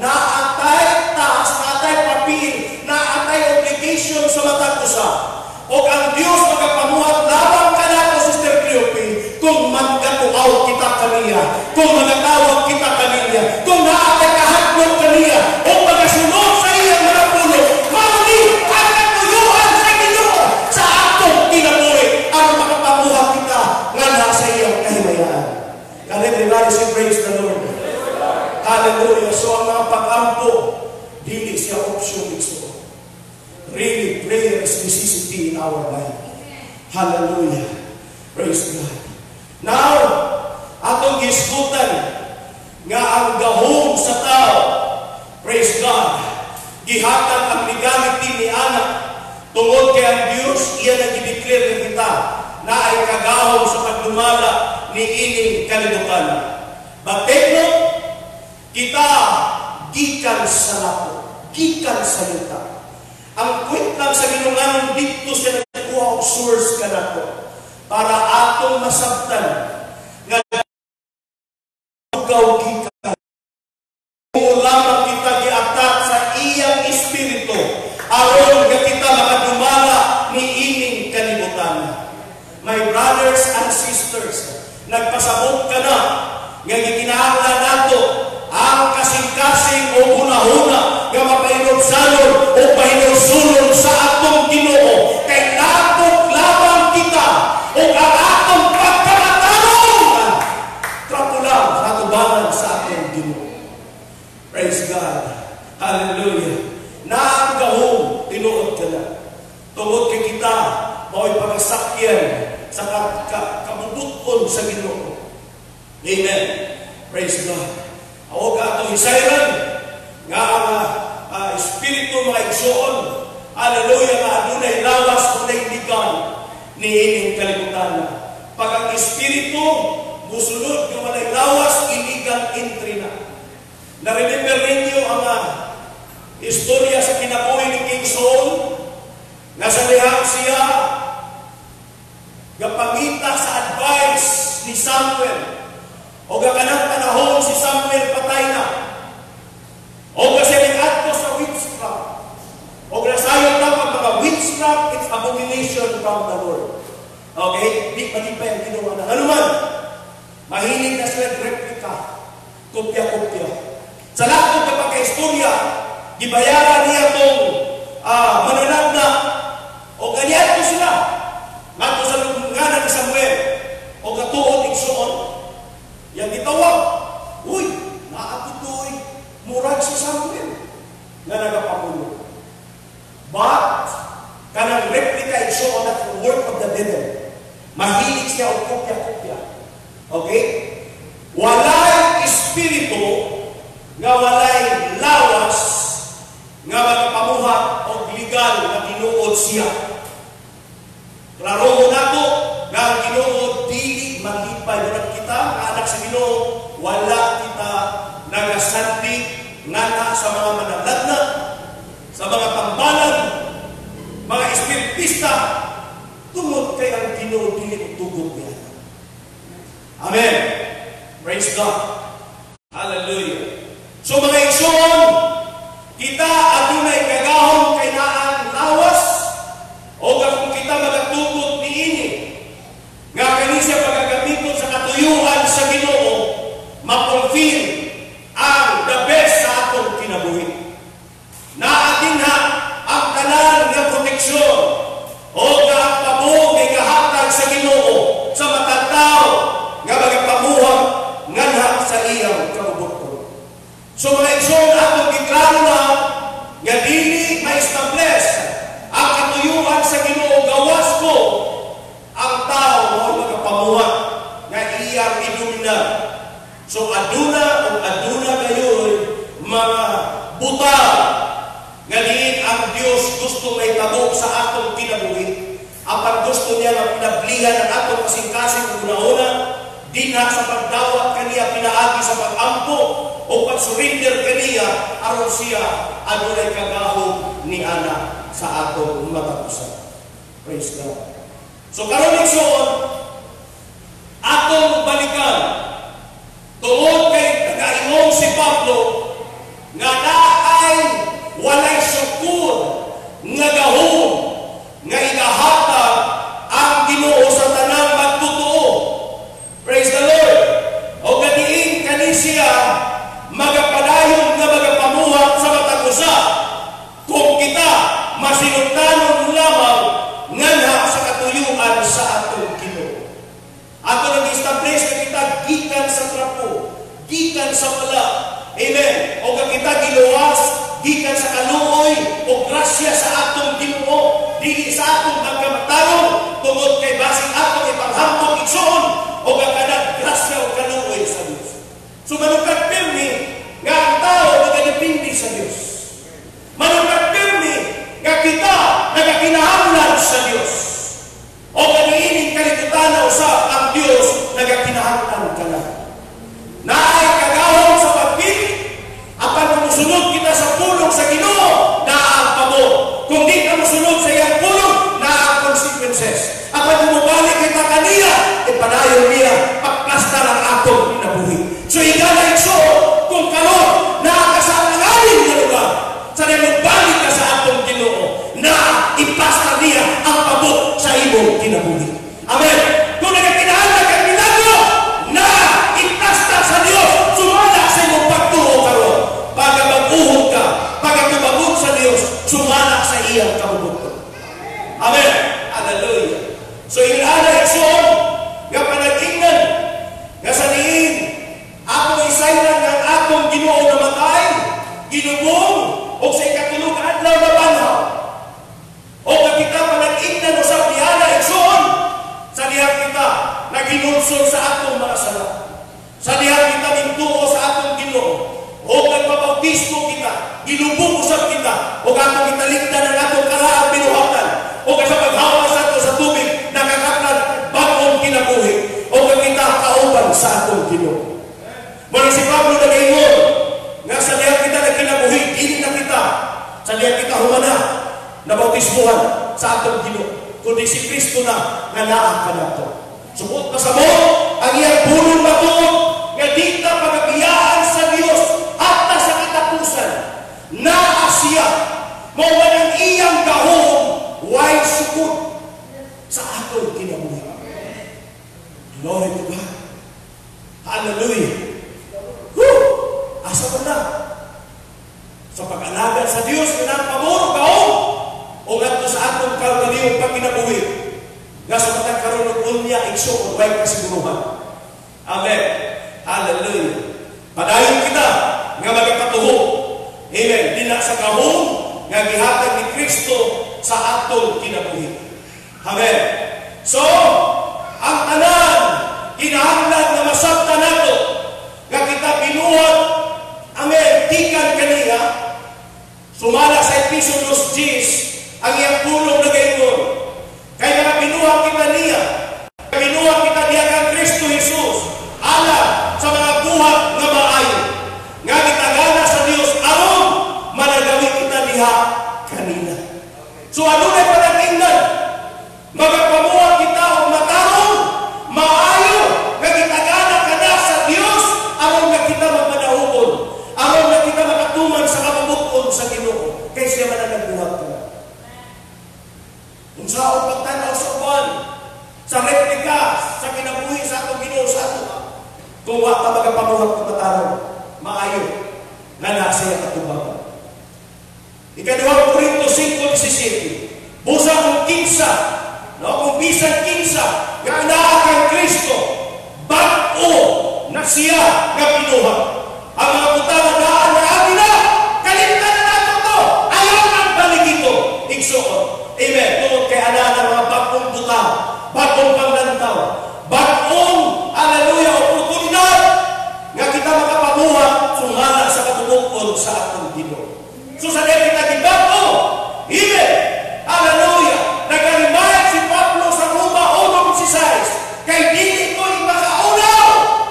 naatay taas, naatay papil, naatay obligation sa matag-usap. O ang Diyos magpapamuhat lamang ka na o Sister Cleope kung magkatuaw kita kaniya, kung magatawag kita kaniya, kung naatay kahadlok kaniya, o magasunod sa iyang mga pulo, mauni ang katuyuan sa Ginoo sa atong kinabuhi ang makapamuhat kita nga nasa iyang kahimayaan. Can everybody say praise the Lord? Hallelujah. So ang mga pag-ampo, dili siya option ito. Really, prayer is necessity in our life. Hallelujah. Praise God. Now, atong gisgutan nga ang gahom sa tao. Praise God. Gihatag ang legality ni anak. Tungod kay ang Diyos, iya na gideclare kita na ay kagahom sa pagdumala ni ining kalibutan. But take note, kita gikan sa lapo, gikan sa yuta. Ang kwit lang sa ginunganon dito siya nagkuha og source ka na to para atong masabtan nga ugaw kita. Kung lamang kita giatak sa iyang espiritu aron nga kita makadumala ni ining kalibutan. My brothers and sisters, nagpasabot ka na nga gikinahanglan nato ang kasing-kasing o huna-huna nga mapahinod-salon o pahinod-sulon sa atong Ginoo kay natok lamang kita o ang atong pagkamatarong trapulang sa atubangan sa atong Ginoo. Praise God. Hallelujah. Na ang gahom, tinuod ka na. Tungod kay kita mao'y pagasakyan sa ka, ka, kabubuton sa Ginoo. Amen. Praise God. Ako ka itong hisayran nga ang uh, espiritu mga igsoon. Hallelujah, nga adunay lawas o naindigan ni ining kalibutan. Pag ang espiritu musulod nga walay lawas, iligang entry na. Na-remember ninyo ang uh, istorya sa kinabuhi ni King Saul, nga sa lihang siya gapangita sa advice ni Samuel. O gakanang panahon si Samuel patay na. O gasiling ato sa witchcraft. O nasayon na pag mga witchcraft, it's abomination from the Lord. Okay? Di pa di pa yung ginawa na. Ano man? Mahilig na sila replika. Kopya-kopya. Sa lahat ng kapag-istorya, gibayaran niya itong uh, manunad na o ganyan ko sila. Ngato sa lunganan ni Samuel o katuot igsoon. Yang gitawag, uy, naatutoy, murag si Samuel na nagapamulo. But, kanang replika igsoon at the work of the devil. Mahilig siya o kopya-kopya. Okay? Walay espiritu nga walay lawas nga magapamuhat o legal na tinuod siya. Klaro mo na to nga ang Ginoo dili maglipay durang kita nga anak sa Ginoo, wala kita nagasandig ngana sa mga manalagna, sa mga tambalan, mga espiritista, tungod kay ang Ginoo dili tugod niya. Amen. Praise God. Hallelujah. So mga igsoon, kita adunay kagahom kay naan lawas o kung kita magatugod niini nga kani siya pagagamiton sa katuyuan sa Ginoo, ma-fulfill ang the best sa atong kinabuhi. Naatinha ang tanan nga proteksyon o nga pamong nga gahatag sa Ginoo sa matang tao nga magapamuhang nganha sa iyang kabubuton. So mga igsoon, atong giklaro na nga dili ma-establish ang katuyuan sa Ginoo gawas ko ang tao mo magapamuhat nga iyang idominar. So aduna o aduna gayon mga buta nga diin ang Dios gusto may tabok sa atong kinabuhi. Apan gusto niya nga pinablihan ang atong kasing-kasing una-una dinha sa pagdawat kaniya pinaagi sa pag-ampo o pag-surrender kaniya aron siya adunay kagahom ni ana sa atong matapusan. Praise God. So karon igsoon, atong balikan tungod kay nagaingon si Pablo nga naay walay sukod nga gahom nga igahatag ang Ginoo sa tanang magtotoo. Praise the Lord. O ganiin kani siya magapadayon nga magapamuhat sa matag usa kung kita masinugtanon lamang nganha sa katuyuan sa atong Ginoo. Ato nag-establish na kita gikan sa trapo, gikan sa wala. Amen. O ka kita giluwas gikan sa kaluoy o grasya sa atong Ginoo, dili sa atong pagkamatarong tungod kay basig atong ipanghambog igsoon o kakanang grasya o kaluoy sa Dios. So manukad pirmi nga ang tao nagadepende sa Dios. Manukad pirmi nga kita nagakinahanglan sa Dios. O kaniining kalikutan usab ang Dios nagakinahanglan ka na. Naay kagahom sa pagpili apan kung musunod kita sa pulong sa Ginoo, naa ang pamo. Kung di ka musunod sa iyang pulong, naa ang consequences. Apan kung mabalik kita kaniya, ipanayon niya pagplastar ang atong kinabuhi. So igala igso, kung karon nakakasalanganin na lugar, sa nilubalik ka sa atong Ginoo, na iplastar niya ang pabot sa imong kinabuhi. Amen. Kung nagkakinahanag ang milagro, na iplastar sa Dios, sumala sa imong pagtuo karon. Pagka mag-uhod ka, pagka tumabot sa Dios, sumala sa iyang kabubuton. Amen. Hallelujah. So ilala igsoon, nga panag-ingnan, nga sa diin, atong isayran ng atong Ginoo namatay, ginubong, o sa ikatulog adlaw na banhaw. O nga kita nabautismuhan sa atong Ginoo, kundi si Kristo na nga naa kanato. Sumot pasamo ang iyang bulong matuod nga di ta pagabiyaan sa Dios hatta sa katapusan. Naa siya mao man ang iyang gahom way sukod sa atong kinabuhi. Glory to God. Hallelujah. Woo! Asa man na sa pag-alaga sa Dios nga pamor kaon o ngadto sa atong kalbaliyong pagkinabuhi nga sa matang karon og unya igsuon way kasiguruhan. Amen. Hallelujah. Padayon kita nga magkatuho. Amen. Dina sa gahom nga gihatag ni Kristo sa atong kinabuhi. Amen. So, ang tanan kinahanglan nga masabtan nato nga kita binuhat. Amen. Tikan kaniya sumala sa Episodos ten ang iyang pulong na gayon. Kaya nga binuhat kita niya, binuhat kita niya kang Kristo Jesus alam sa mga buhat na maayo nga gitagana sa Dios aron managawi kita diha kanina. So ano na panagingnan? Magapamuhat kita o matarong maayo nga gitagana ka na sa Dios aron nga kita magmadahugon, aron nga kita makatuman sa kamabukon sa Ginoo kay siya man ang nagbuhat ka na. Kung saan pagtanaw sa uwan, sa replika, sa kinabuhi sa atong Ginoo sa ato, kung wa ka magapamuhat ka matarong maayo nga nasa iya katubangan. Ikaduhang Korinto five seventeen. Busa kung kinsa, no, kung bisan kinsa nga anaa kang Kristo, bag-o na siya nga binuhat. Ang mga butang daan na atin na, kalimtan na nato to, ayaw ang balik ito. Igsuon. Amen. Tungod kay ana ng mga bagong butang, bagong panglantaw, bagong, hallelujah, oportunidad nga kita makapamuhat sumala sa katubukon sa atong Ginoo. So sa dili kita gibago, amen. Hallelujah. Nagalimayag si Pablo sa Roma one sixteen. Kay dili ko ipakaunaw.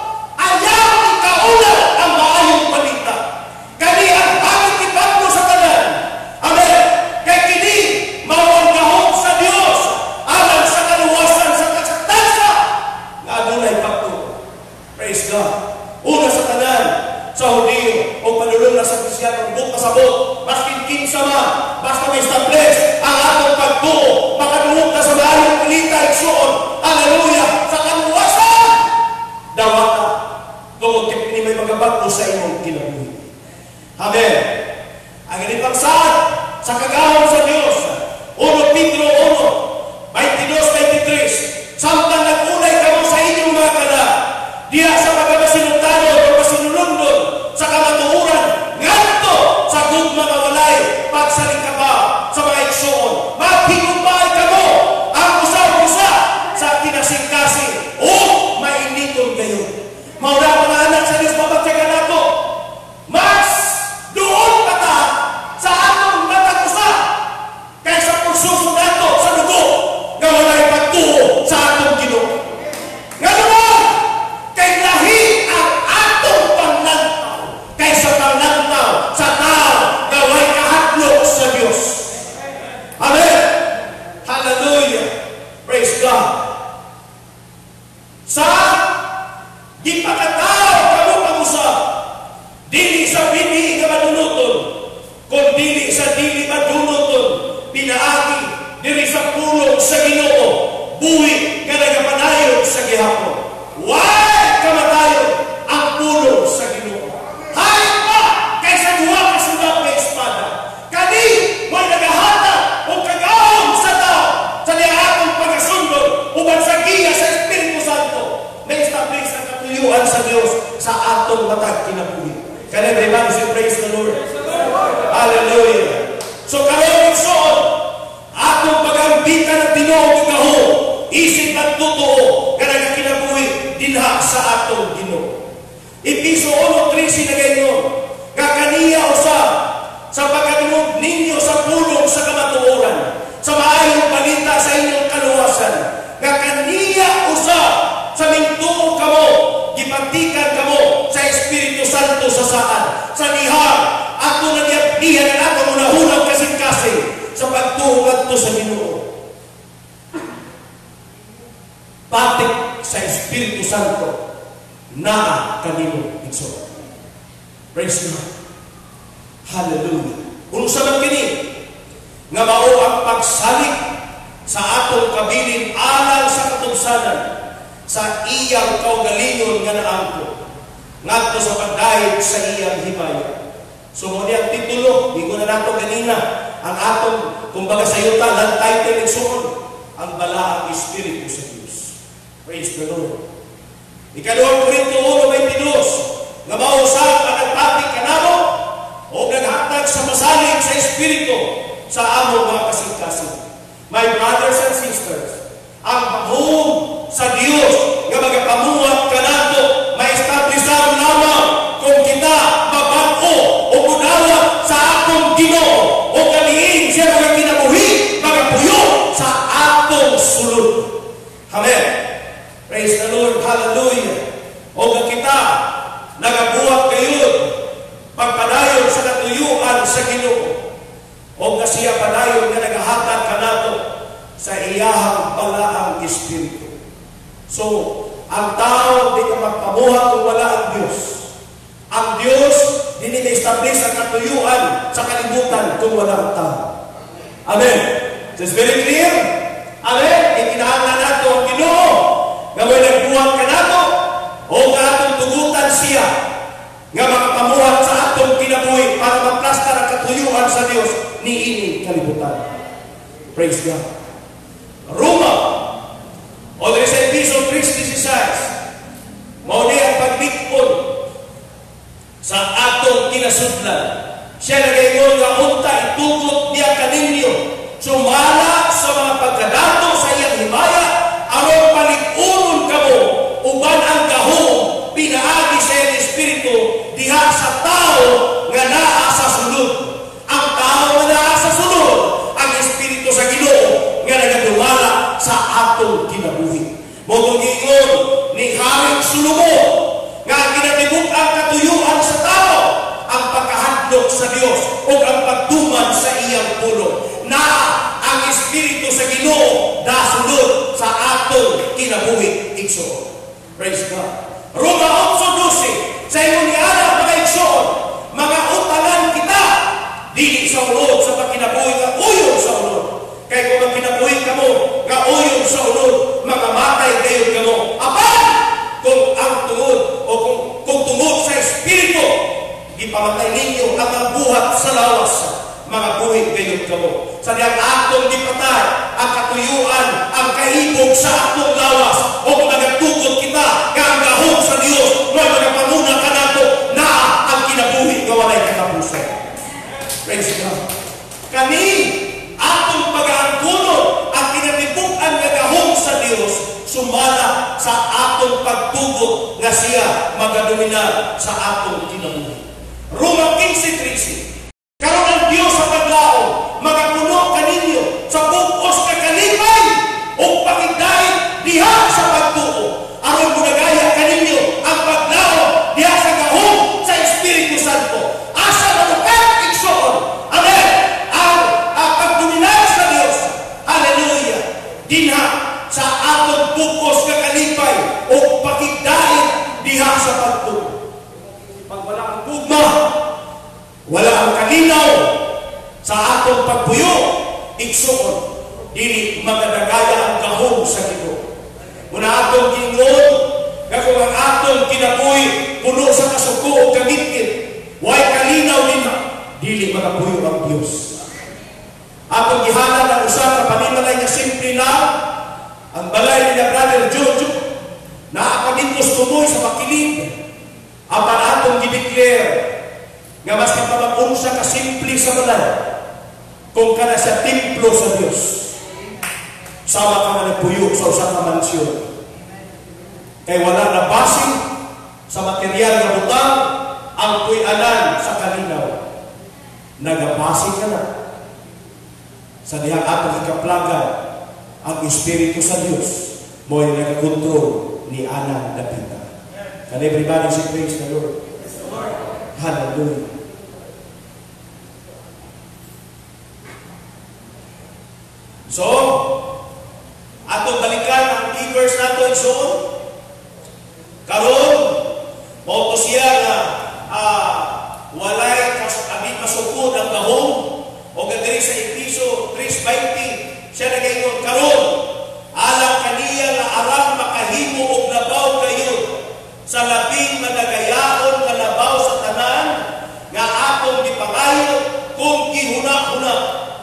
Ayaw ikaunaw ang maayong balita. Kani ang hangit ni Pablo sa tanan. Amen. Kay kini mao ang gahom sa Dios alang sa kaluwasan sa kasaktansa nga adunay Pablo. Praise God. Una sa tanan sa Hudiyo o panulong na sa Kristiyanong buk pasabot, maskin kinsa man, basta may establish ang atong pagtuo, makaduhog na sa maayong balita igsuon, hallelujah, sa kaluwasan dawata tungod kay kini may magabago sa imong kinabuhi. Amen. Ang inipang saad sa kagahom sa Dios, First Pedro one twenty-two twenty-three, samtang nag-unay kamo sa inyong mga kana, diha sa pagkasinutano o pasinulundon sa kamatuoran ngadto sa gugma nga walay pagsalingkaba sa mga igsuon. Maghigugmay kamo ang usa-usa sa kinasingkasing o mainiton gayon. Mauna mga anak sa Diyos, mapagtsaga nato. Mas doon pa ta sa atong matagusa kaysa pagsuso nato sa dugo nga walay pagtuo sa atong Ginoo. Nga naman, kay lahi ang atong panlantaw kaysa panlantaw sa tao nga way kahadlok sa Dios. Amen. Hallelujah. Praise God. Sa gipakatao kamo pamusa, dili sa bini nga madunuton, kung dili sa dili madunuton, pinaagi diri sa pulong sa Ginoo, buhi nga nagapanayon sa gihapon. Why kamatayon ang pulong sa Ginoo? Hayop pa kaysa duha ka sugat nga espada. Kani mo'y nagahatag o kagahom sa tao sa niyahatong pagkasundon uban sa giya sa Espiritu Santo na establish ang katuyuan sa Dios sa atong matag kinabuhi. Can everybody say praise the Lord? Hallelujah. So karon igsoon atong pagambitan ng tinuod nga gahom, isip at totoo nga nagakinabuhi dinha sa atong Ginoo. Episo one thirteen na ganyan, kakaniya usab sa pagkatungod ninyo sa pulong sa kamatuoran, sa maayong balita sa inyong kaluwasan, kakaniya usab sa mintuo kamo, gipatikan kamo sa Espiritu Santo sa saan, sa nihar, ato na niya ang ato unahunang kasing-kasing sa pagtuo ngadto sa Ginoo. Patik sa Espiritu Santo naa kanimo igsoon. Praise God. Hallelujah. Unsa man kini nga mao ang pagsalig sa atong kabilin alang sa katungsanan sa iyang kaugalingon nga naangko ngadto sa pagdayeg sa iyang himaya. So mo ang titulo, di ko na nato ganina ang atong kumbaga sayutan ang title igsoon, ang balaang Espiritu sa Dios. Praise the Lord. Ikaduhang Korinto one twenty-two nga mao usab ang nagpatik kanamo o naghatag sa masalig sa Espiritu sa among mga kasing-kasing. My brothers and sisters, ang pahom sa Dios nga magapamuhat kanato ma-establishar lamang kung kita mabag-o o munawat sa atong Ginoo o kaniin siya mga kinabuhi magapuyo sa atong sulod. Amen. Praise the Lord. Hallelujah. O nga kita nagabuhat kayo pagpadayon sa katuyuan sa Ginoo o nga siya padayon nga nagahatag kanato sa iyahang balaang Espiritu. So, ang tao di ka magpabuhat kung wala ang Diyos. Ang Diyos di ni-establish ang katuyuan sa kalibutan kung wala ang tao. Amen. So, it's very clear. Amen. Ikinahanglan nato ang Ginoo nga may nagbuhat ka nato o nga atong tugutan siya nga makapamuhat sa atong kinabuhi para maplastar ang katuyuan sa Diyos ni ini kalibutan. Praise God. Roma o diri sa Episo three sixteen mao ni ang paglikod sa atong kinasudlan. Siya nagaingon nga unta itugot niya kaninyo sumala sa mga pagkadato sa iyang himaya aron palikuron kamo uban ang gahom pinaagi sa iyang Espiritu diha sa tao nga naa sa sulod. Ang tao nga naa sa sulod ang Espiritu sa Ginoo nga nagadumala sa atong kinabuhi. Mao giingon ni Haring Solomon nga ginatibuk ang katuyuan sa tao ang pagkahadlok sa Dios o ang pagtuman sa iyang pulong na ang Espiritu sa Ginoo dasulod sa atong kinabuhi igsoon. Praise God. Roma eight twelve sa ingon ni Ana mga igsoon, mga utangan kita dili sa ulod sa pagkinabuhi nga uyon sa ulod. Kay kung magkinabuhi kamo nga uyon sa ulod, makamatay kayo kamo. Apan kung ang tungod o kung, kung tungod sa Espiritu ipamatay ninyo ang mga buhat sa lawas, mga buhi kayo kamo. Sa diyang atong dipatay ang katuyuan, ang kaibog sa atong lawas o kung nagatugot kita nga ang gahom sa Dios na magapamuna ka nato na ang kinabuhi nga walay katapusan. Praise God. Kani atong pag-aangkunon ang kinatibuk-an nga gahom sa Dios sumala sa atong pagtugot nga siya magadumina sa atong kinabuhi. Roma fifteen thirteen karon ang Dios sa paglaom magapuno kaninyo sa bug-os nga kalipay o pakigdayeg diha sa pagtuo aron gunagaya kaninyo ang paglaom diha sa gahom sa Espiritu Santo. Asa madukat igsoon. Amen. Ang, ang pagdominar sa Dios. Hallelujah. Dinha sa atong bug-os nga kalipay o pakigdayeg diha sa pagtuo. Pag wala ang tugma, wala ang kalinaw sa atong pagpuyo, igsoon, dili magadagaya ang gahom sa Ginoo. Muna atong gingon, nga kung ang atong kinabuhi puno sa kasuko o kagitgit, way kalinaw nina, dili magapuyo ang Dios. Atong gihanan ang usa ka panimalay nga simple na ang balay ni Brother Jojo na akagitos tumoy sa makilid. Apan atong gideclare nga mas kapamapun siya kasimple sa balay kung ka na siya templo sa Diyos. Sama ka na nagpuyo sa usang ka mansyon. Kay wala na basing sa material na butang ang puy-anan sa kalinaw. Nagabasing ka na sa dihang atong ikaplagan ang Espiritu sa Diyos mo yung nagakontrol ni Ana Dapita. Can everybody say praise the Lord? Hallelujah. So, atong balikan ang key verse nato igsoon. Karon, mao to siya nga uh, walay kas abi masukod ang gahom o gadiri sa Episo three twenty siya nagaingon karon alang kaniya nga aram makahimo og labaw kayo sa labing madagayaon nga labaw sa tanan nga atong gipangayo kung gihuna-huna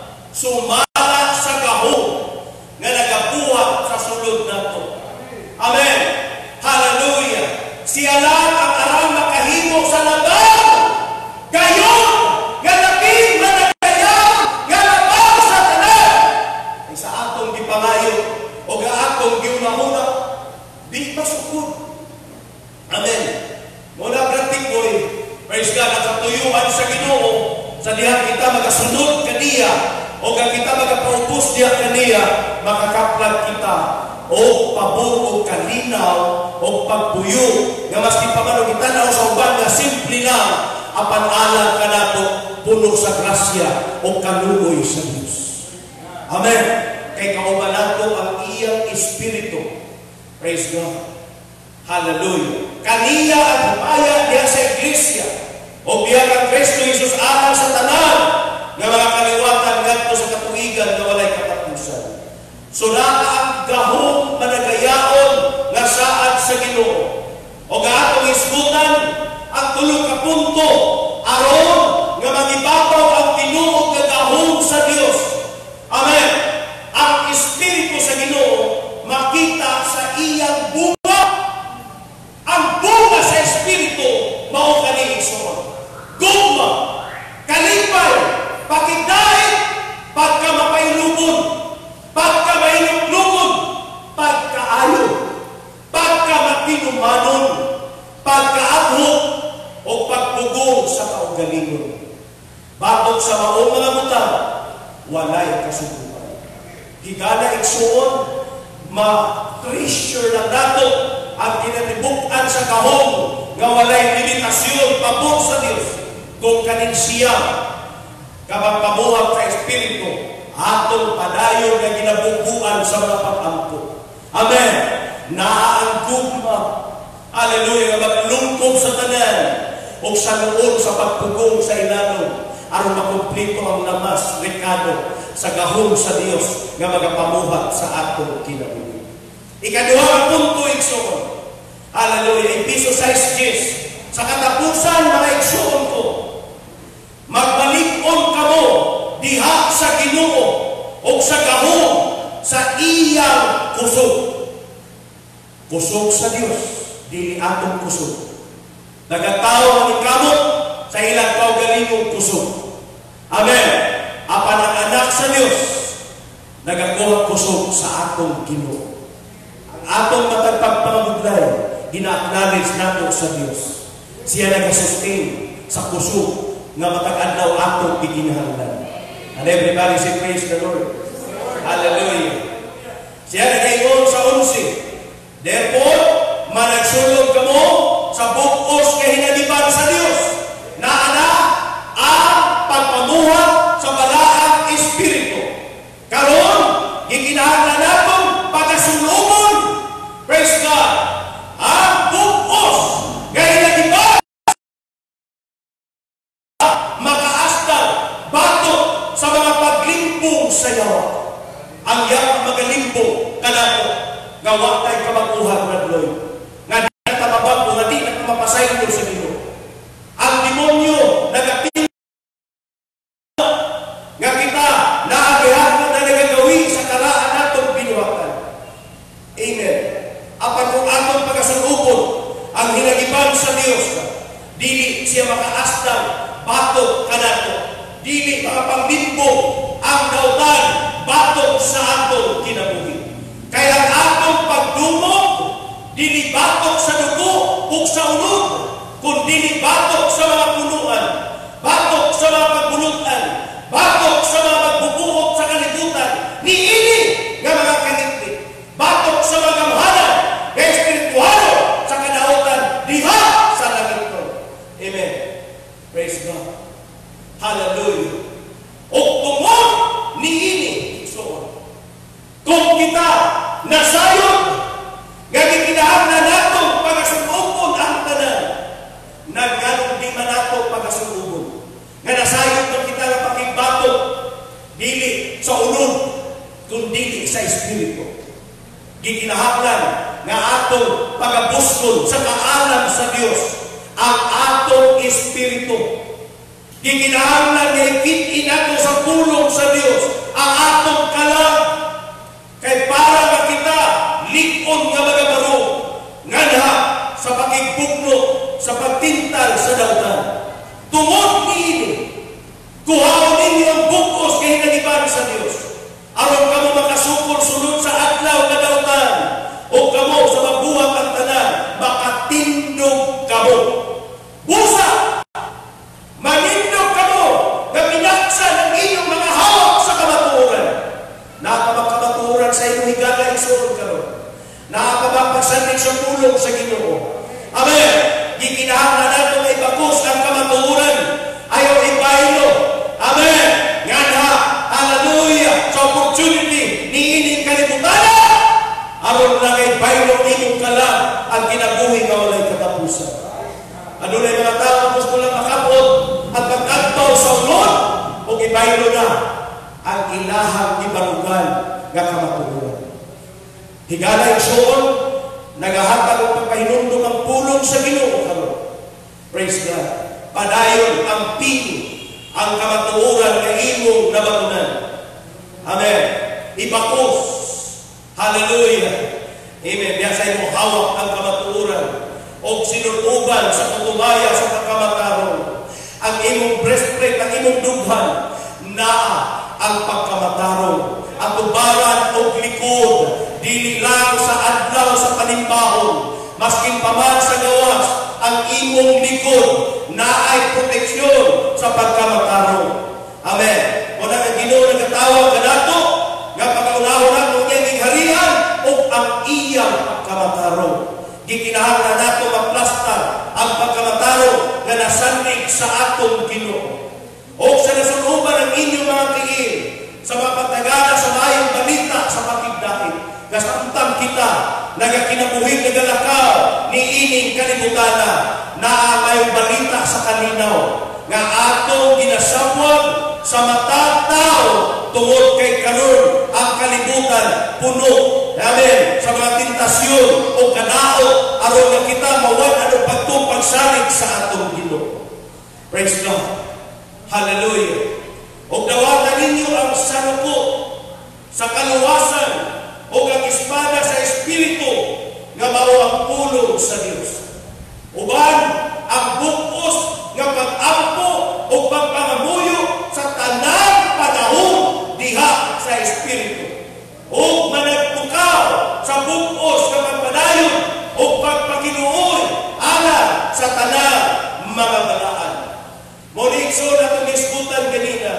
sumala sa gahom nga nagabuhat sa sulod nato. Amen. Hallelujah. Siya lang ang aram makahimo sa labaw gayon nga labing madagayaon nga labaw sa tanan ay sa atong gipangayo o ga atong giuna-huna di masukod. Amen. Muna pratikoy, praise God, ang katuyuan sa Ginoo sa diha kita magasunod kaniya o ga kita magapaupos diha kaniya makakaplag kita o pabor o kalinaw o pagpuyo nga maski pa man kita na sa uban nga simple lang apan alang kanato puno sa grasya o kaluoy sa Dios. Amen. Kay kauban nato ang iyang espiritu. Praise God. Hallelujah. Kaniya ang upaya diha sa iglesia o biya kang Kristo Jesus alang sa tanan nga mga kaliwatan ngadto sa katuigan nga walay katapusan. So naa ang gahom managayaon nga saad sa Ginoo. O gaatong isgutan ang tulo ka punto aron nga magibabaw ang tinuod nga gahom sa Dios. Amen. Ang espiritu sa Ginoo makita sa iyang bunga. Ang bunga sa espiritu mao kani igsoon. Gugma, kalipay, pakigdait, pagka mapailubon, pagka mainuklubon, pagkaayo, pagka matinumanon, pagkaabhok, o pagpugong sa kaugalingon. Batok sa maong mga butang, walay kasubukan. Higala igsuon, ma-treasure lang nato ang kinatibukan sa kahong nga walay limitasyon pabor sa Dios kung kanin siya kapag pabuhat sa Espiritu atong padayon nga ginabubuan sa mga pag-ampo. Amen. Naa ang gugma, hallelujah, nga maglungkog sa tanan o sa noon sa pagpugong sa ilanom aron makumplito ang lamas, rekado sa gahom sa Dios nga magapamuhat sa atong kinabuhi. Ikaduha ang punto igsoon. Hallelujah. Episo six ten. Sa katapusan mga igsoon ko, magbalik-on kamo diha sa Ginoo o sa gahom sa iyang kusog. Kusog sa Dios, dili atong kusog. Nagataw ang kamot sa ilang kaugalingong kusog. Amen. Apan ang anak sa Dios nagakuha kusog sa atong Ginoo. Ang atong matagpagpangabudlay gina-acknowledge nato sa Dios. Siya nagasustain sa kusog nga matag-adlaw atong gikinahanglan. And everybody say praise the Lord. Hallelujah. Siya nagaingon sa eleven. Therefore, managsulog kamo sa bug-os kahinaliban sa Dios na ana ang pagpamuhat sa balaang espiritu. Karon, gikinahanglan naton pagkasulubon. Praise God. Ang bug-os kahinaliban makaasdal batok sa mga paglimpong sa yawa. Ang yawa magalimpong kanato nga wa tay kamakuhan nadloy. Nga di na tamabag nga di na mapasaylo sa Ginoo. Ang demonyo nagatil nga kita naagihan na nagagawi sa karaan natong binuhatan. Amen. Apan kung atong pagasulubon ang hinagiban sa Dios, dili siya makaasdal batok kanato. Dili makapangbimbong ang dautan batok sa atong kinabuhi. Kaya ang atong pagdumog, dili batok sa dugo ug sa ulod, kung dili batok sa mga punuan, batok sa mga pagbulutan, batok sa mga magbubuhok sa kalibutan, niini nga mga kanitli, batok sa mga gamhanan, nga espiritualo sa kadautan, diha sa langit ko. Amen. Praise God. Hallelujah. O tungod niini, so kundi sa espiritu. Gikinahanglan nga atong pagabuskon sa kaalam sa Dios ang atong espiritu. Gikinahanglan nga ikit nato sa pulong sa Dios ang atong kalam, kay para makita likon nga magabaro nganha sa pakigbugno sa pagtintal sa dautan. Tungod niini kuhaon ninyo ang bukos kay hinaliban sa Dios aron kamo makasukol sulod sa adlaw nga dautan, o kamo sa magbuhat ang tanan makatindog kamo. Busa manindog kamo nga pinaksan ang inyong mga hawak sa kamatuoran. Nakapagkamatuoran sa inyong higala igsoon karon. Nakapagpagsandig sa pulong sa Ginoo. Amen. Gikinahanglan nato nga ibakos ang kamatuoran. Ayaw ibaylo. Amen. Ngana, hallelujah, sa opportunity ni ining kalibutan. Aron lang ay baylo inyong kalam ang kinabuhi nga walay katapusan. Ano na yung mga tao ang gusto lang makapot at pagkagpaw sa ulod o ibaylo na ang ilahang ibarugan nga kamatuoran. Higala igsoon, nagahatag ang pagpahinumdum ang pulong sa Ginoo karon. Praise God. Padayon ang pili ang kamatuoran nga imong nabagunan. Amen. Ibakos. Hallelujah. Amen. Biyasay mo hawak ang kamatuoran o sinutuban sa pagtumaya sa pagkamatarong. Ang imong breastplate, ang imong dughan na ang pagkamatarong. Ang tubaran o likod, dili lang sa adlaw sa panimbahon, maskin paman sa gawas, ang imong likod na ay proteksyon sa pagkamatarong. Amen. Wala ang Ginoo nagkatawag ka nato, nga pag-unahon nato iyang harian o ang iyang pagkamatarong. Gikinahanglan nato maplastar ang pagkamatarong nga nasandig sa atong Ginoo. O sa nasunuban ang inyong mga tiil, sa mapagtagana sa mayong balita sa pakigdahit, kasamtang kita nagakinabuhing nagalakaw ni ining kalibutana na mayong balita sa kalinaw nga atong ginasabwag sa matang tao tungod kay karon ang kalibutan puno. Amen. Sa mga tentasyon o kadaot aron nga kita mawad ano pagtupagsalig sa atong Ginoo. Praise God. Hallelujah. O dawatan ninyo ang sanuko sa kaluwasan o ang espada sa Espiritu nga mao ang pulong sa Dios. Uban ang bukos nga pag-ampo o pagpangamuyo sa tanang panahon diha sa Espiritu. O managtukaw sa bukos nga pagpadayon o pagpakinuoy alang sa tanang mga balaan. Monikso na itong iskutan kanina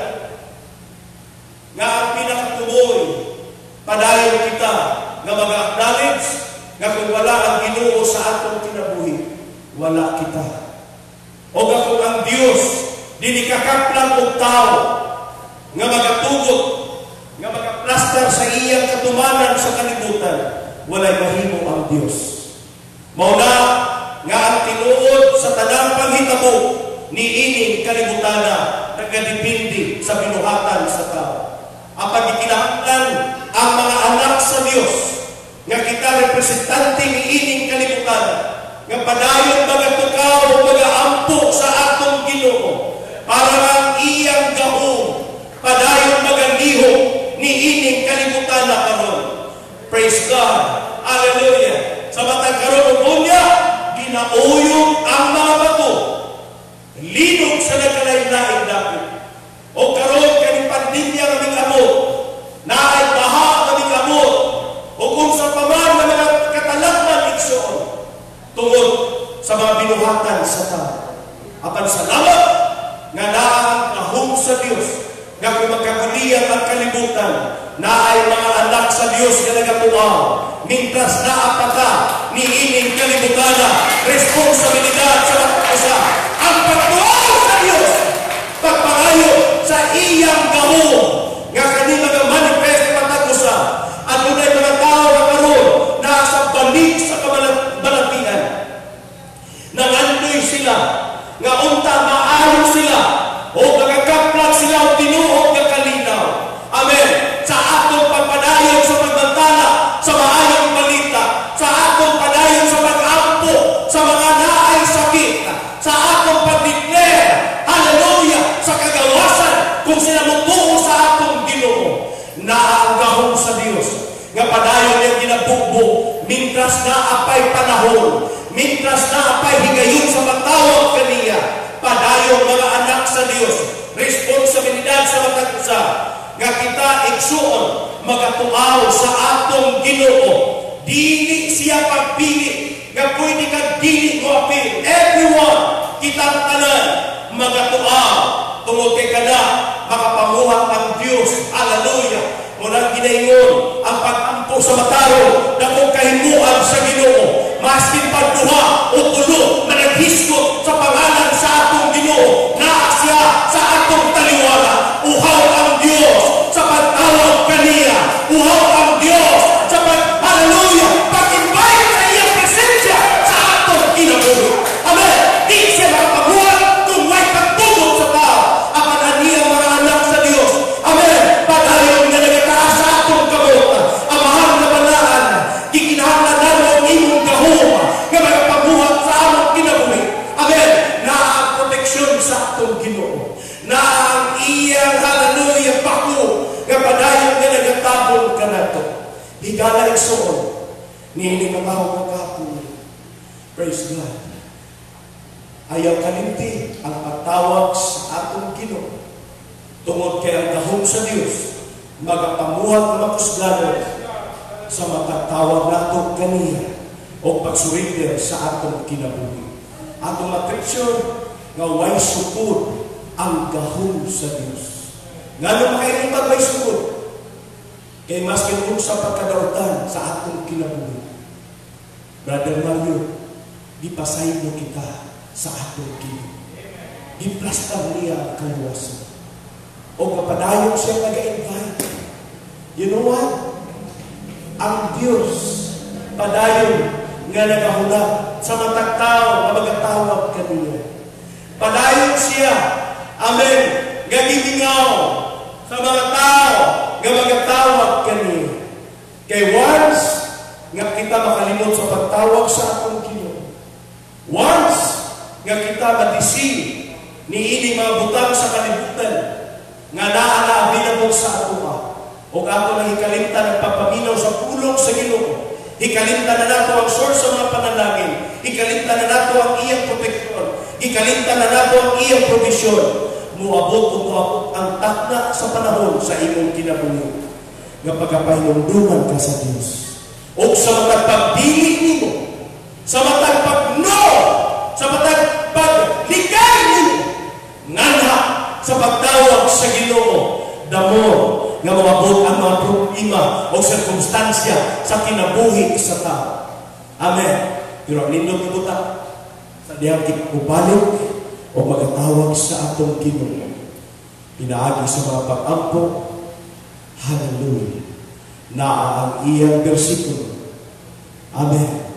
nga ang pinakatumoy padayon kita nga mag-acknowledge nga kung wala ang Ginoo sa atong kinabuhi, wala kita. O nga kung ang Diyos dinikakaplang og tao nga magatugot, nga magaplastar sa iyang katumanan sa kalibutan, walay mahimo ang Diyos. Mauna nga ang tinuod sa tanang panghitabo ni ining kalibutana nagadepende sa binuhatan sa tao. Apag ikinahanglan ang mga anak sa Dios nga kita representante ni ining kalibutana nga padayon magatukaw o magaampo sa atong Ginoo para ang iyang gahom padayon maganiho ni ining kalibutana karon. Praise God. Hallelujah. Sa matag karon unya ginauyong ang mga bato linog sa nagkalain-lain dapit. O karon kani pandemya nga ming-amot, naay baha nga ming-amot, o kung sa paman na mga katalakman igsoon, tungod sa mga binuhatan sa tao. Apan salamat nga naa ang kahom sa Dios nga kung magkagulian ang kalibutan, naay mga anak sa Dios nga nagapuaw, mintras naapaka ni ining kalibutana, responsibilidad sa mga ang pagtuaw sa Dios, pagpangayo sa iyang gahom nga kani mag-manifest patagusa at unay mga tao na karon na sa balik sa kabalatian nangandoy sila nga unta maayo sila o magakaplag sila o tinuod nga kalinaw. Amen. Sa atong pagpanaw naa ang gahom sa Dios nga padayon niya ginabugbog mintras naapay panahon, mintras naapay higayon sa matawag kaniya. Padayon mga anak sa Dios, responsibilidad sa matag usa nga kita igsuon magatuaw sa atong Ginoo. Dili siya pagpili nga pwede kag dili mo apil. Everyone, kitang tanan magatuaw tungod kay kana makapamuhat ang Dios. Hallelujah. Munang ginaingon ang pag-ampo sa mataro dakong kahimuan sa Ginoo. Maskin pagduha o tulo na naghiskot sa pangalan sa atong Ginoo, naa siya sa atong taliwala. Uhaw ang Dios sa pagtawag kaniya. Uhaw ang Dios sa pag, hallelujah, pag-invite sa iyang presensya sa atong kinabuhi. Amen. Di siya makapamuhat kung may pagtugod sa tao. Apan aniya mga anak sa Dios. Amen. Padayon nga nagataas sa atong kabuhi. Ang mahal na balaan, gikinahanglan namin ang imong gahom nga magapamuhat sa among kinabuhi. Amen. Na ang proteksyon sa atong Ginoo. Na ang iyang, hallelujah, paku nga padayon nga nagatabon ka na ito. Higala igsoon. Nini matawag ka kapon. Praise God. Ayaw kalimti ang pagtawag sa atong Ginoo. Tungod kay ang gahom sa Dios magapamuhat na makusgano sa matatawag nato kaniya o pagsurrender sa atong kinabuhi. Atong matriksyon nga way sukod ang gahom sa Dios. Ngano makailipat way sukod? Kay mas kinung sa pagkadautan sa atong kinabuhi. Brother Mario, gipasayod mo kita sa atong kinabuhi. Giplastar niya ang kaluwasan. O kapadayon siya nag-invite. You know what? Ang Diyos padayon nga nagahula sa matag tao na magatawag kaniya. Padayon siya, amen, nga gimingaw sa mga tao nga magatawag kaniya. Kay once nga kita makalimot sa pagtawag sa atong Ginoo, once nga kita madisig ni ini mga butang sa kalibutan nga naa na available sa ato o ato na hikalimtan ang pagpaminaw sa pulong sa Ginoo. Hikalimtan na nato ang source sa mga panalangin. Hikalimtan na nato ang iyang proteksyon. Hikalimtan na nato ang iyang provisyon. Muabot o muabot ang takna sa panahon sa imong kinabuhi. Nga pagkapahinumduman ka sa Diyos. O sa matag pagdili nimo, sa matag pagno, sa matag pagligay nimo, nganha sa pagtawag sa Ginoo, damo nga mabot ang mga problema o sirkumstansya sa kinabuhi sa tao. Amen. Pero ang lindong ibuta sa diyang kipubalik o magatawag sa atong Ginoo. Pinaagi sa mga pag-ampo, hallelujah, na ang iyang versikulo. Amen.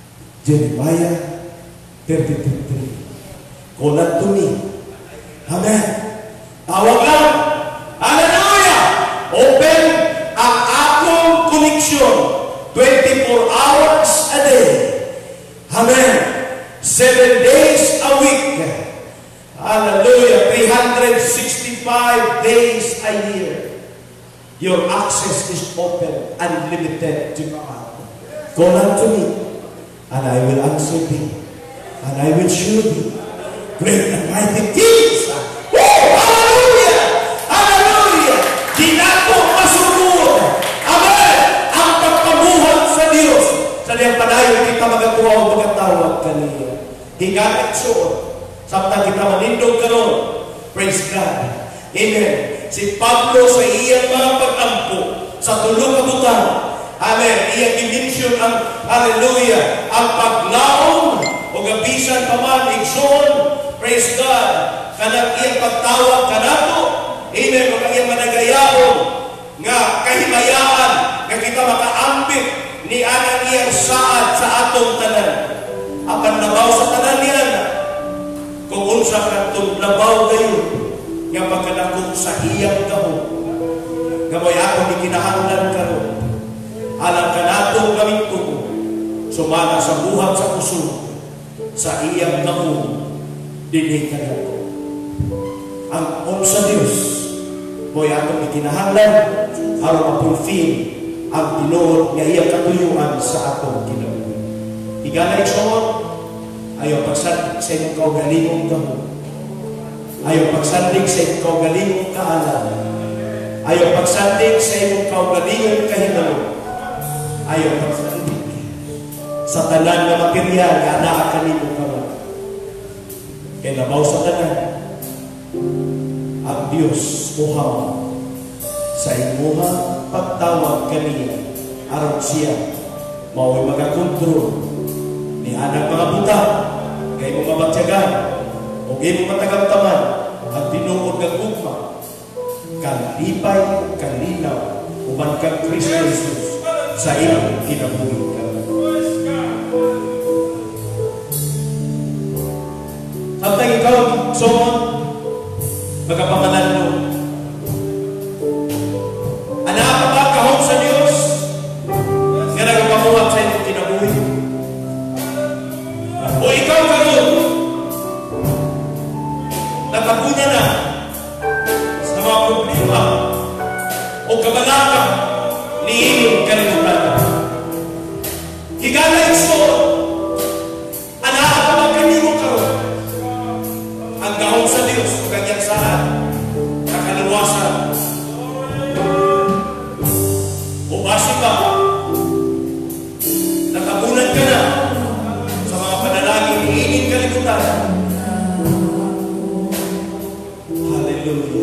Jeremiah thirty-three. Kulat to me. Amen. Tawag lang. Hallelujah! Open ang atong connection twenty-four hours a day. Amen. Seven days a week. Hallelujah. three hundred sixty-five days a year. Your access is open, unlimited to God. Call unto me, and I will answer thee, and I will show thee great and mighty things. Woo! Hallelujah! Hallelujah! Di nato masugod. Amen! Ang pagpamuhat sa Diyos. Sa liyang padayon kita magatuwa o magatawag kaniya. Higatit suot. Samtang kita manindog karon. Praise God. Amen. Si Pablo sa iyang mga pag-ampo sa tulong kabutan. Amen. Iyang dimension ang hallelujah. Ang paglaom o gabisan pa man igsoon. Praise God. Kanang iyang pagtawag kanato. Amen. Kung iyang managayaon nga kahimayaan nga kita makaambit ni anang iyang saad sa atong tanan. Apan labaw sa tanan niyan. Kung unsa katong labaw gayon nga pagkadakong sa iyang gahom. Nga mo'y akong ikinahanglan karon. Alang ka natong gamit ko sumana sa buhat sa puso sa iyang gahom dinig ka nato. Ang om sa Diyos mo'y akong ikinahanglan aron mapulfil ang tinuod nga iyang katuyuan sa atong kinabuhi. Higala igsoon, ayaw pagsandig sa imong kaugalingong gahom. Ayaw pagsandig sa imong kaugalingong kaalam. Ayaw pagsandig sa imong kaugalingong kahingalo. Ayaw pagsandig sa tanan nga materyal nga naa kanimo karon. Kaya nabaw sa tanan, ang Diyos uhaw sa imuha pagtawag kaniya aron siya mao'y magakontrol ni anak mga buta kay mga matyagan o kay mga matagamtaman ang tinuod ng ugma kalipay kalinaw uban kang Kristo Jesus sa iyong kinabuhi karon. Samtang ikaw sumon magapamanalo anak ka kahon sa Diyos nga nagapamuhat sa iyong kinabuhi. O ikaw karon nakapunya na sa mga problema o kabalaka ni iyong kalimutan. Higala iso anak ka magkanimo karon ang gahon sa Diyos o kanyang saan nakaliwasan o basi ba nakabunan ka na sa mga panalangin ni ining kalimutan. Hallelujah.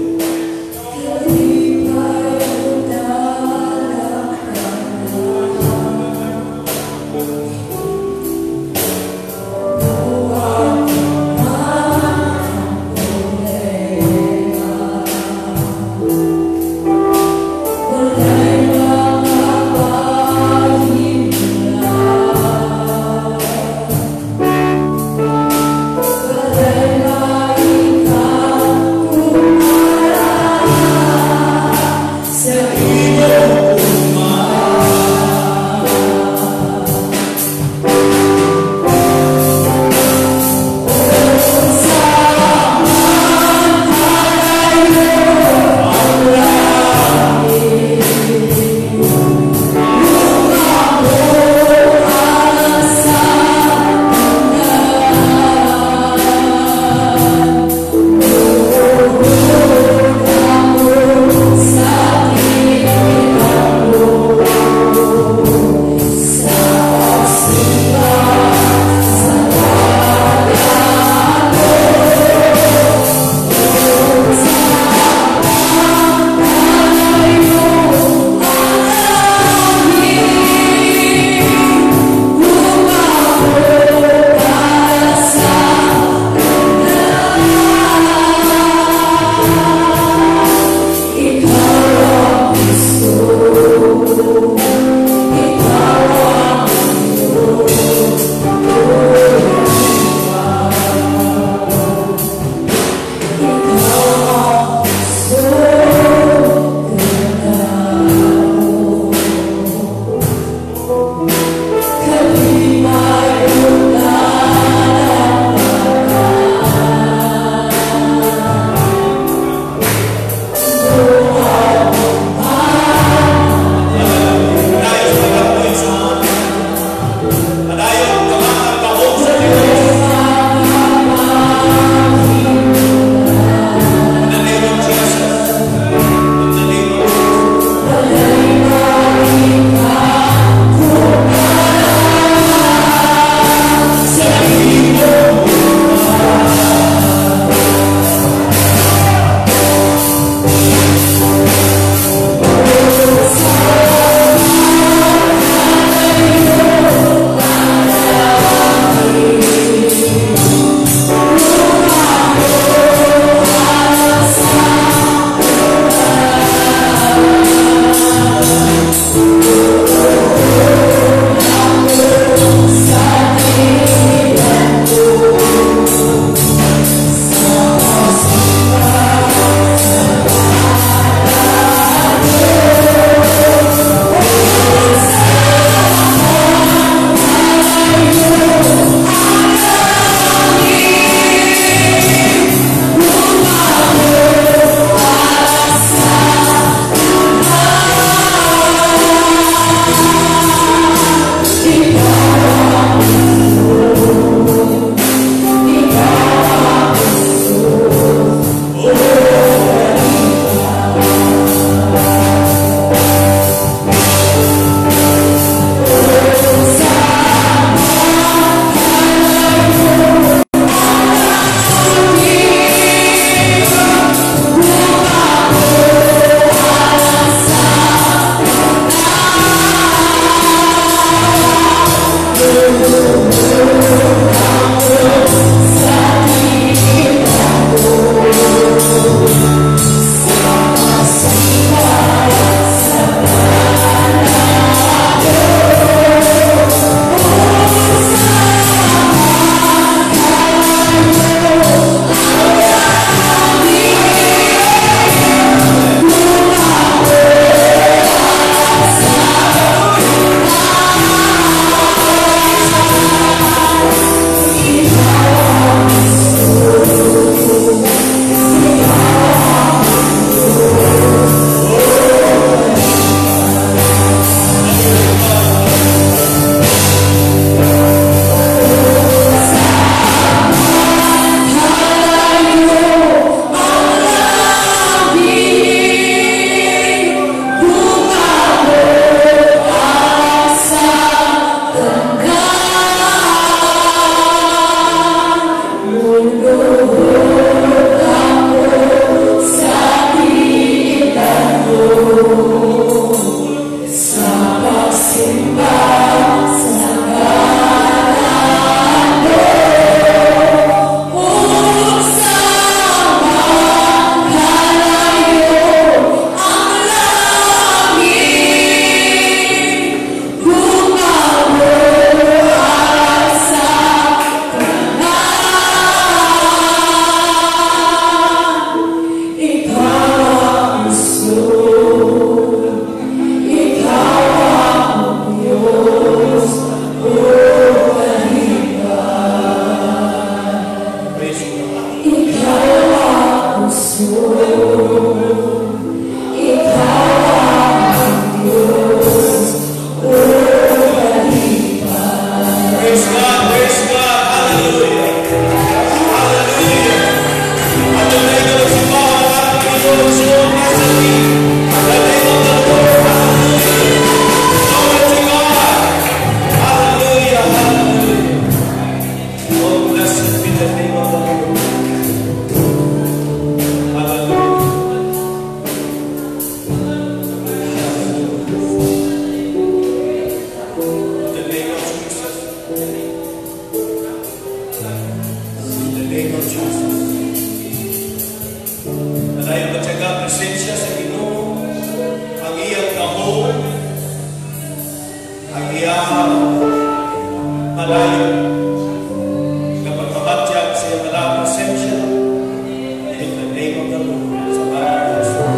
iyahang malayo kapag mabatyag sa iyang malang presensya in the name of the Lord sa ngalan ni Jesus.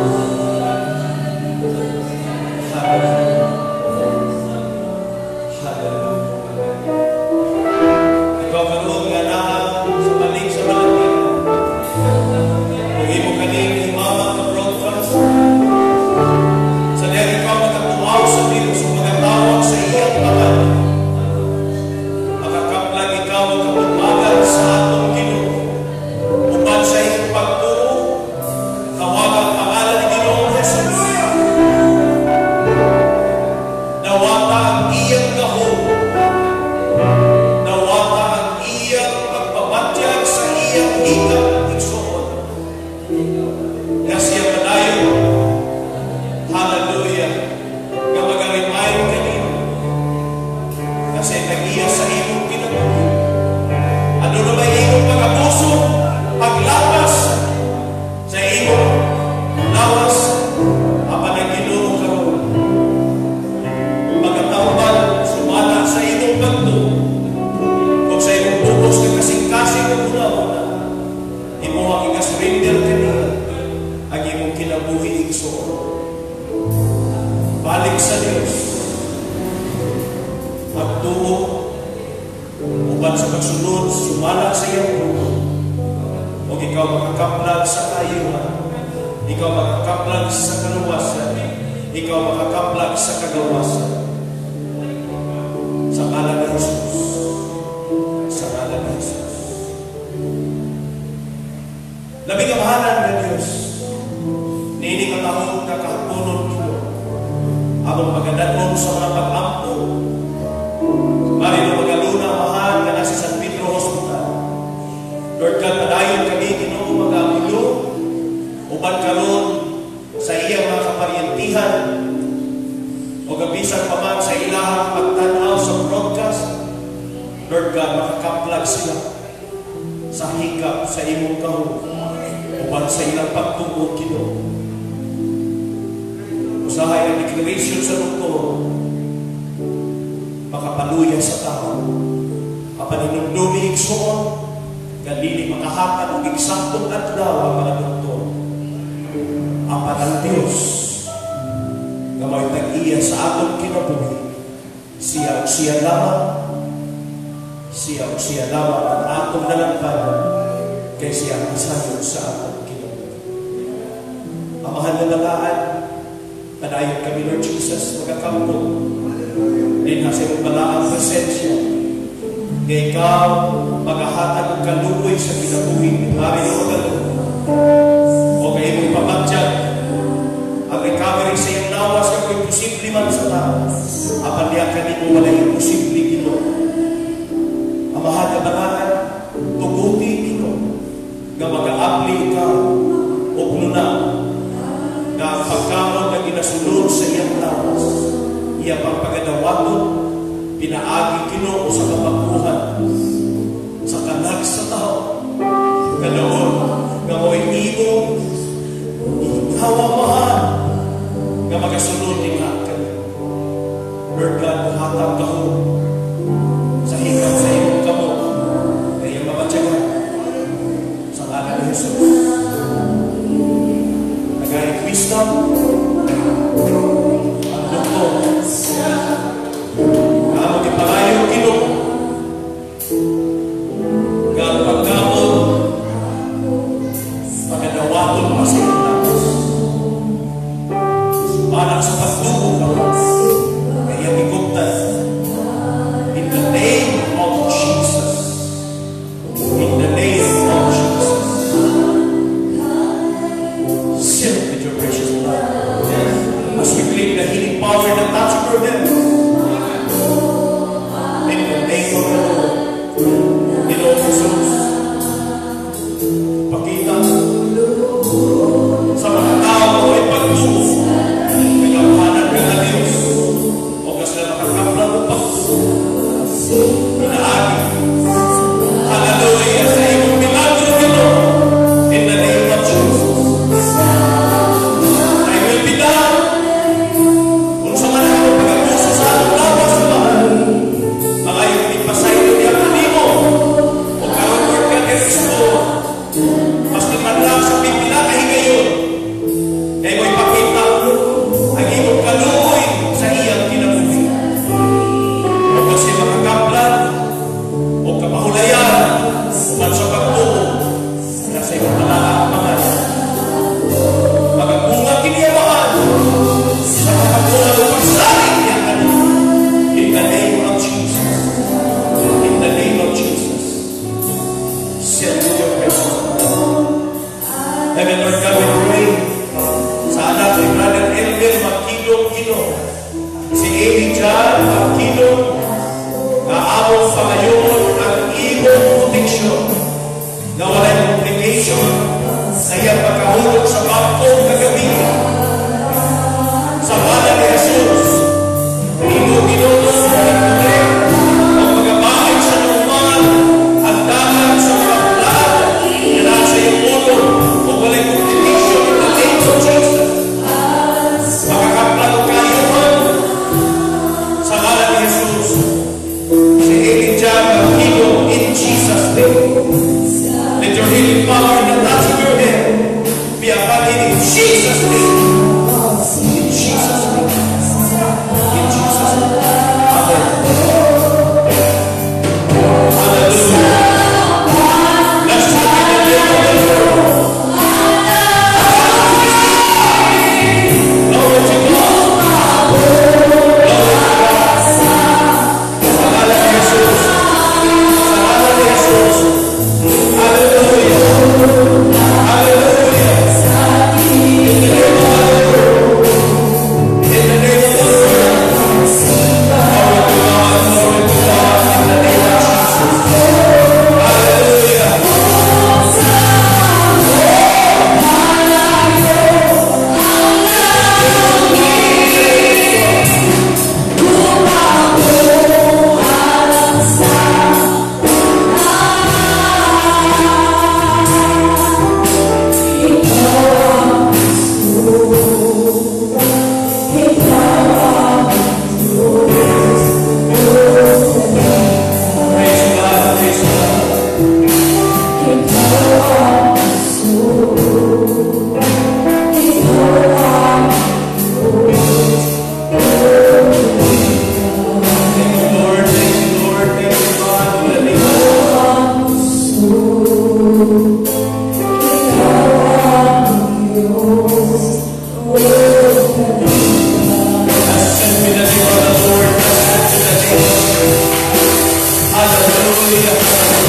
Hallelujah. Hallelujah. Ikaw karoon nga na sa balik sa malapit. Kung imo kanin himama ka broadcast sa dahil ikaw magkapumaw sa virus o magatawag sa iyang pangalan, makakaplag ikaw magkapumagal sa atong Ginoo uban sa iyong pagtuo tawag ang pangalan ni Ginoong Jesus. Nawata ang iyang gahom, nawata ang iyang pagpabatyag sa iyang hikap at igsoon na siya manayo. Hallelujah. Nga mag-remind kanina kasi nag-iya sa imong kinabuhi. Ano na ba imong pag-abuso, paglapas sa imong lawas apa na Ginoo karon. Magkatawban, sumala sa imong pagto o sa imong bukos na kasing-kasing na una-una. Imo ang ikas-render kanina ang imong kinabuhi igsoon. Balik sa Diyos. Pagtuo uban sa pagsunod, sumala sa iyong buko. O ikaw makakaplag sa kayuhan. Ikaw makakaplag sa kaluwasan. Ikaw makakaplag sa kagawasan. Sa ngalan ni Jesus. Sa ngalan ni Jesus. Labing kamahalan ng Diyos. Nini katahong kakapunon kilo. Abang magadanon sa mga pag-ampo. Mari na magaluna mahal ka na sa San Pedro Hospital. Lord God, padayon kami Ginoo magamulo uban karon sa iyang mga kaparyentihan o gabisan pa man sa ilahang pagtanaw sa broadcast. Lord God, makakaplag sila sa hikap sa imong kahon uban sa ilang pagtuo Ginoo. Usahay ang declaration sa doktor, makapaluya sa tao, kapaninundumi igsoon, ganili makahatag og eksaktong adlaw ang mga doktor. Apan ang Diyos, nga may tag-iya sa atong kinabuhi, siya o siya lamang, siya o siya lamang ang atong nalampanan, kay siya ang isayod sa atong kinabuhi. Amahan na lagaan, padayon kami, Lord Jesus, magkakampo. Din na sa iyong balaang presensya. Kaya ikaw, maghahatag ang kaluoy sa kinabuhi ni Mari na Magdalena. O kayo mong ipabatyag ang recovery sa iyong lawas na kung imposible man sa tao. Apan niya kanino wala imposible Ginoo. Amahan ka banaan, tuguti Ginoo, nga mag-aapli ikaw o luna na ang pagkamot na ginasunod sa iyang lawas, iya pang pagadawaton, pinaagi Ginoo sa kapaguhan, sa kanag sa tao, ganoon, nga mo'y imo, hawamahan, nga magasunod ni Hakan. Lord God, hatag kaho, sa hikap sa imong kamot, na iyang mamatyagan, sa ngalan ni Jesus. Nagayang wisdom, ang doktor, nga magipalayo Ginoo, nga pagkamot, pagkadawaton pa sa iyong lakas. Sumanak sa pagtubo ka, kaya ikugtan, provision, na walang complication, na iyang pagkahulog sa bangkong kagabigan. Sa pangalan ni Jesus, Ginoo, ang mga bahay sa normal, ang dagat sa mga plano, na nasa iyong ulo, o walang complication in the name of Jesus. Makakaplano kayo sa pangalan ni Jesus. Si Elijah Magino in Jesus' name. Let your healing power in the touch of your head be upon him in Jesus' name. In Jesus' name. In Jesus' name. Amen. Hallelujah. Let's talk in the name of the Lord. Glory to God. Glory to God. Sa ngalan ni Jesus. Sa ngalan ni Jesus. Hallelujah. Hallelujah. In the name of the Lord. In the name of the Lord. Glory to God. Glory to God. In the name of Jesus. Hallelujah. Praise God. Praise God. Thank you, Lord. Thank you, Lord. Thank you, God. In the name of Blessed be the name of the Lord. Blessed be the name of the Lord. Hallelujah.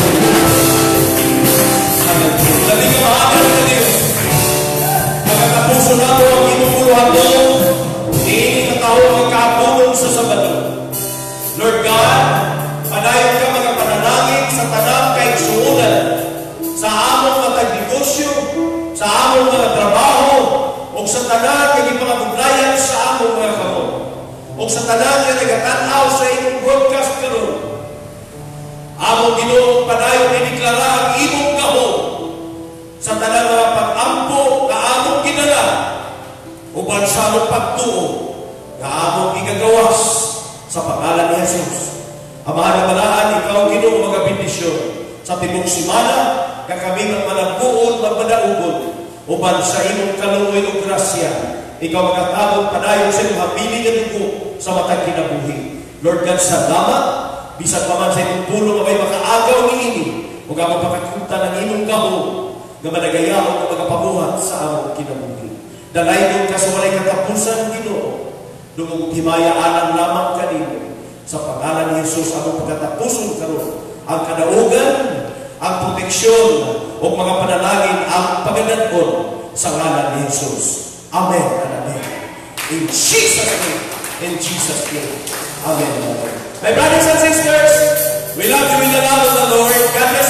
Hallelujah. Labing maagal na Diyos. Magkatapuso na mo ang inupuluhan mo. Hindi na tao magkapulong sa Sabado. Lord God, panayon ka mga panalangin sa tanang kay suunan, sa among mga negosyo, sa among mga trabaho, o sa tanang kay ipangabugnayan sa among mga kamot, o sa tanang kay nagatanaw sa inyong broadcast karon. Among Ginoo, panayon iniklara ang imong gahom sa tanang mga pag-ampo na among ginala, uban sa among pagtuo na among igagawas sa pangalan ni Jesus. Amahan na malaan, ikaw Ginoo mga bendisyon sa tibok simana, kakami ng malagbuon, magmadaugon, uban sa imong kaluoy o grasya. Ikaw magkatagong panayon sa imong habiling na dugo sa matang kinabuhi. Lord God, salamat, bisag pa man sa imong tulong na may makaagaw ni ini, o nga magpakakunta ng imong gahom, nga managayaon na magapabuhat sa among kinabuhi. Dalaygon ka sa walay katapusan, Ginoo, lumong himayaanan lamang kanino. Sa pangalan ni Jesus, among pagkatapuson karon, ang kadaugan, ang proteksyon, o mga panalangin, ang pagadanon sa ngalan ni Jesus. Amen and amen. In Jesus' name. In Jesus' name. Amen. My brothers and sisters, we love you in the love of the Lord. God bless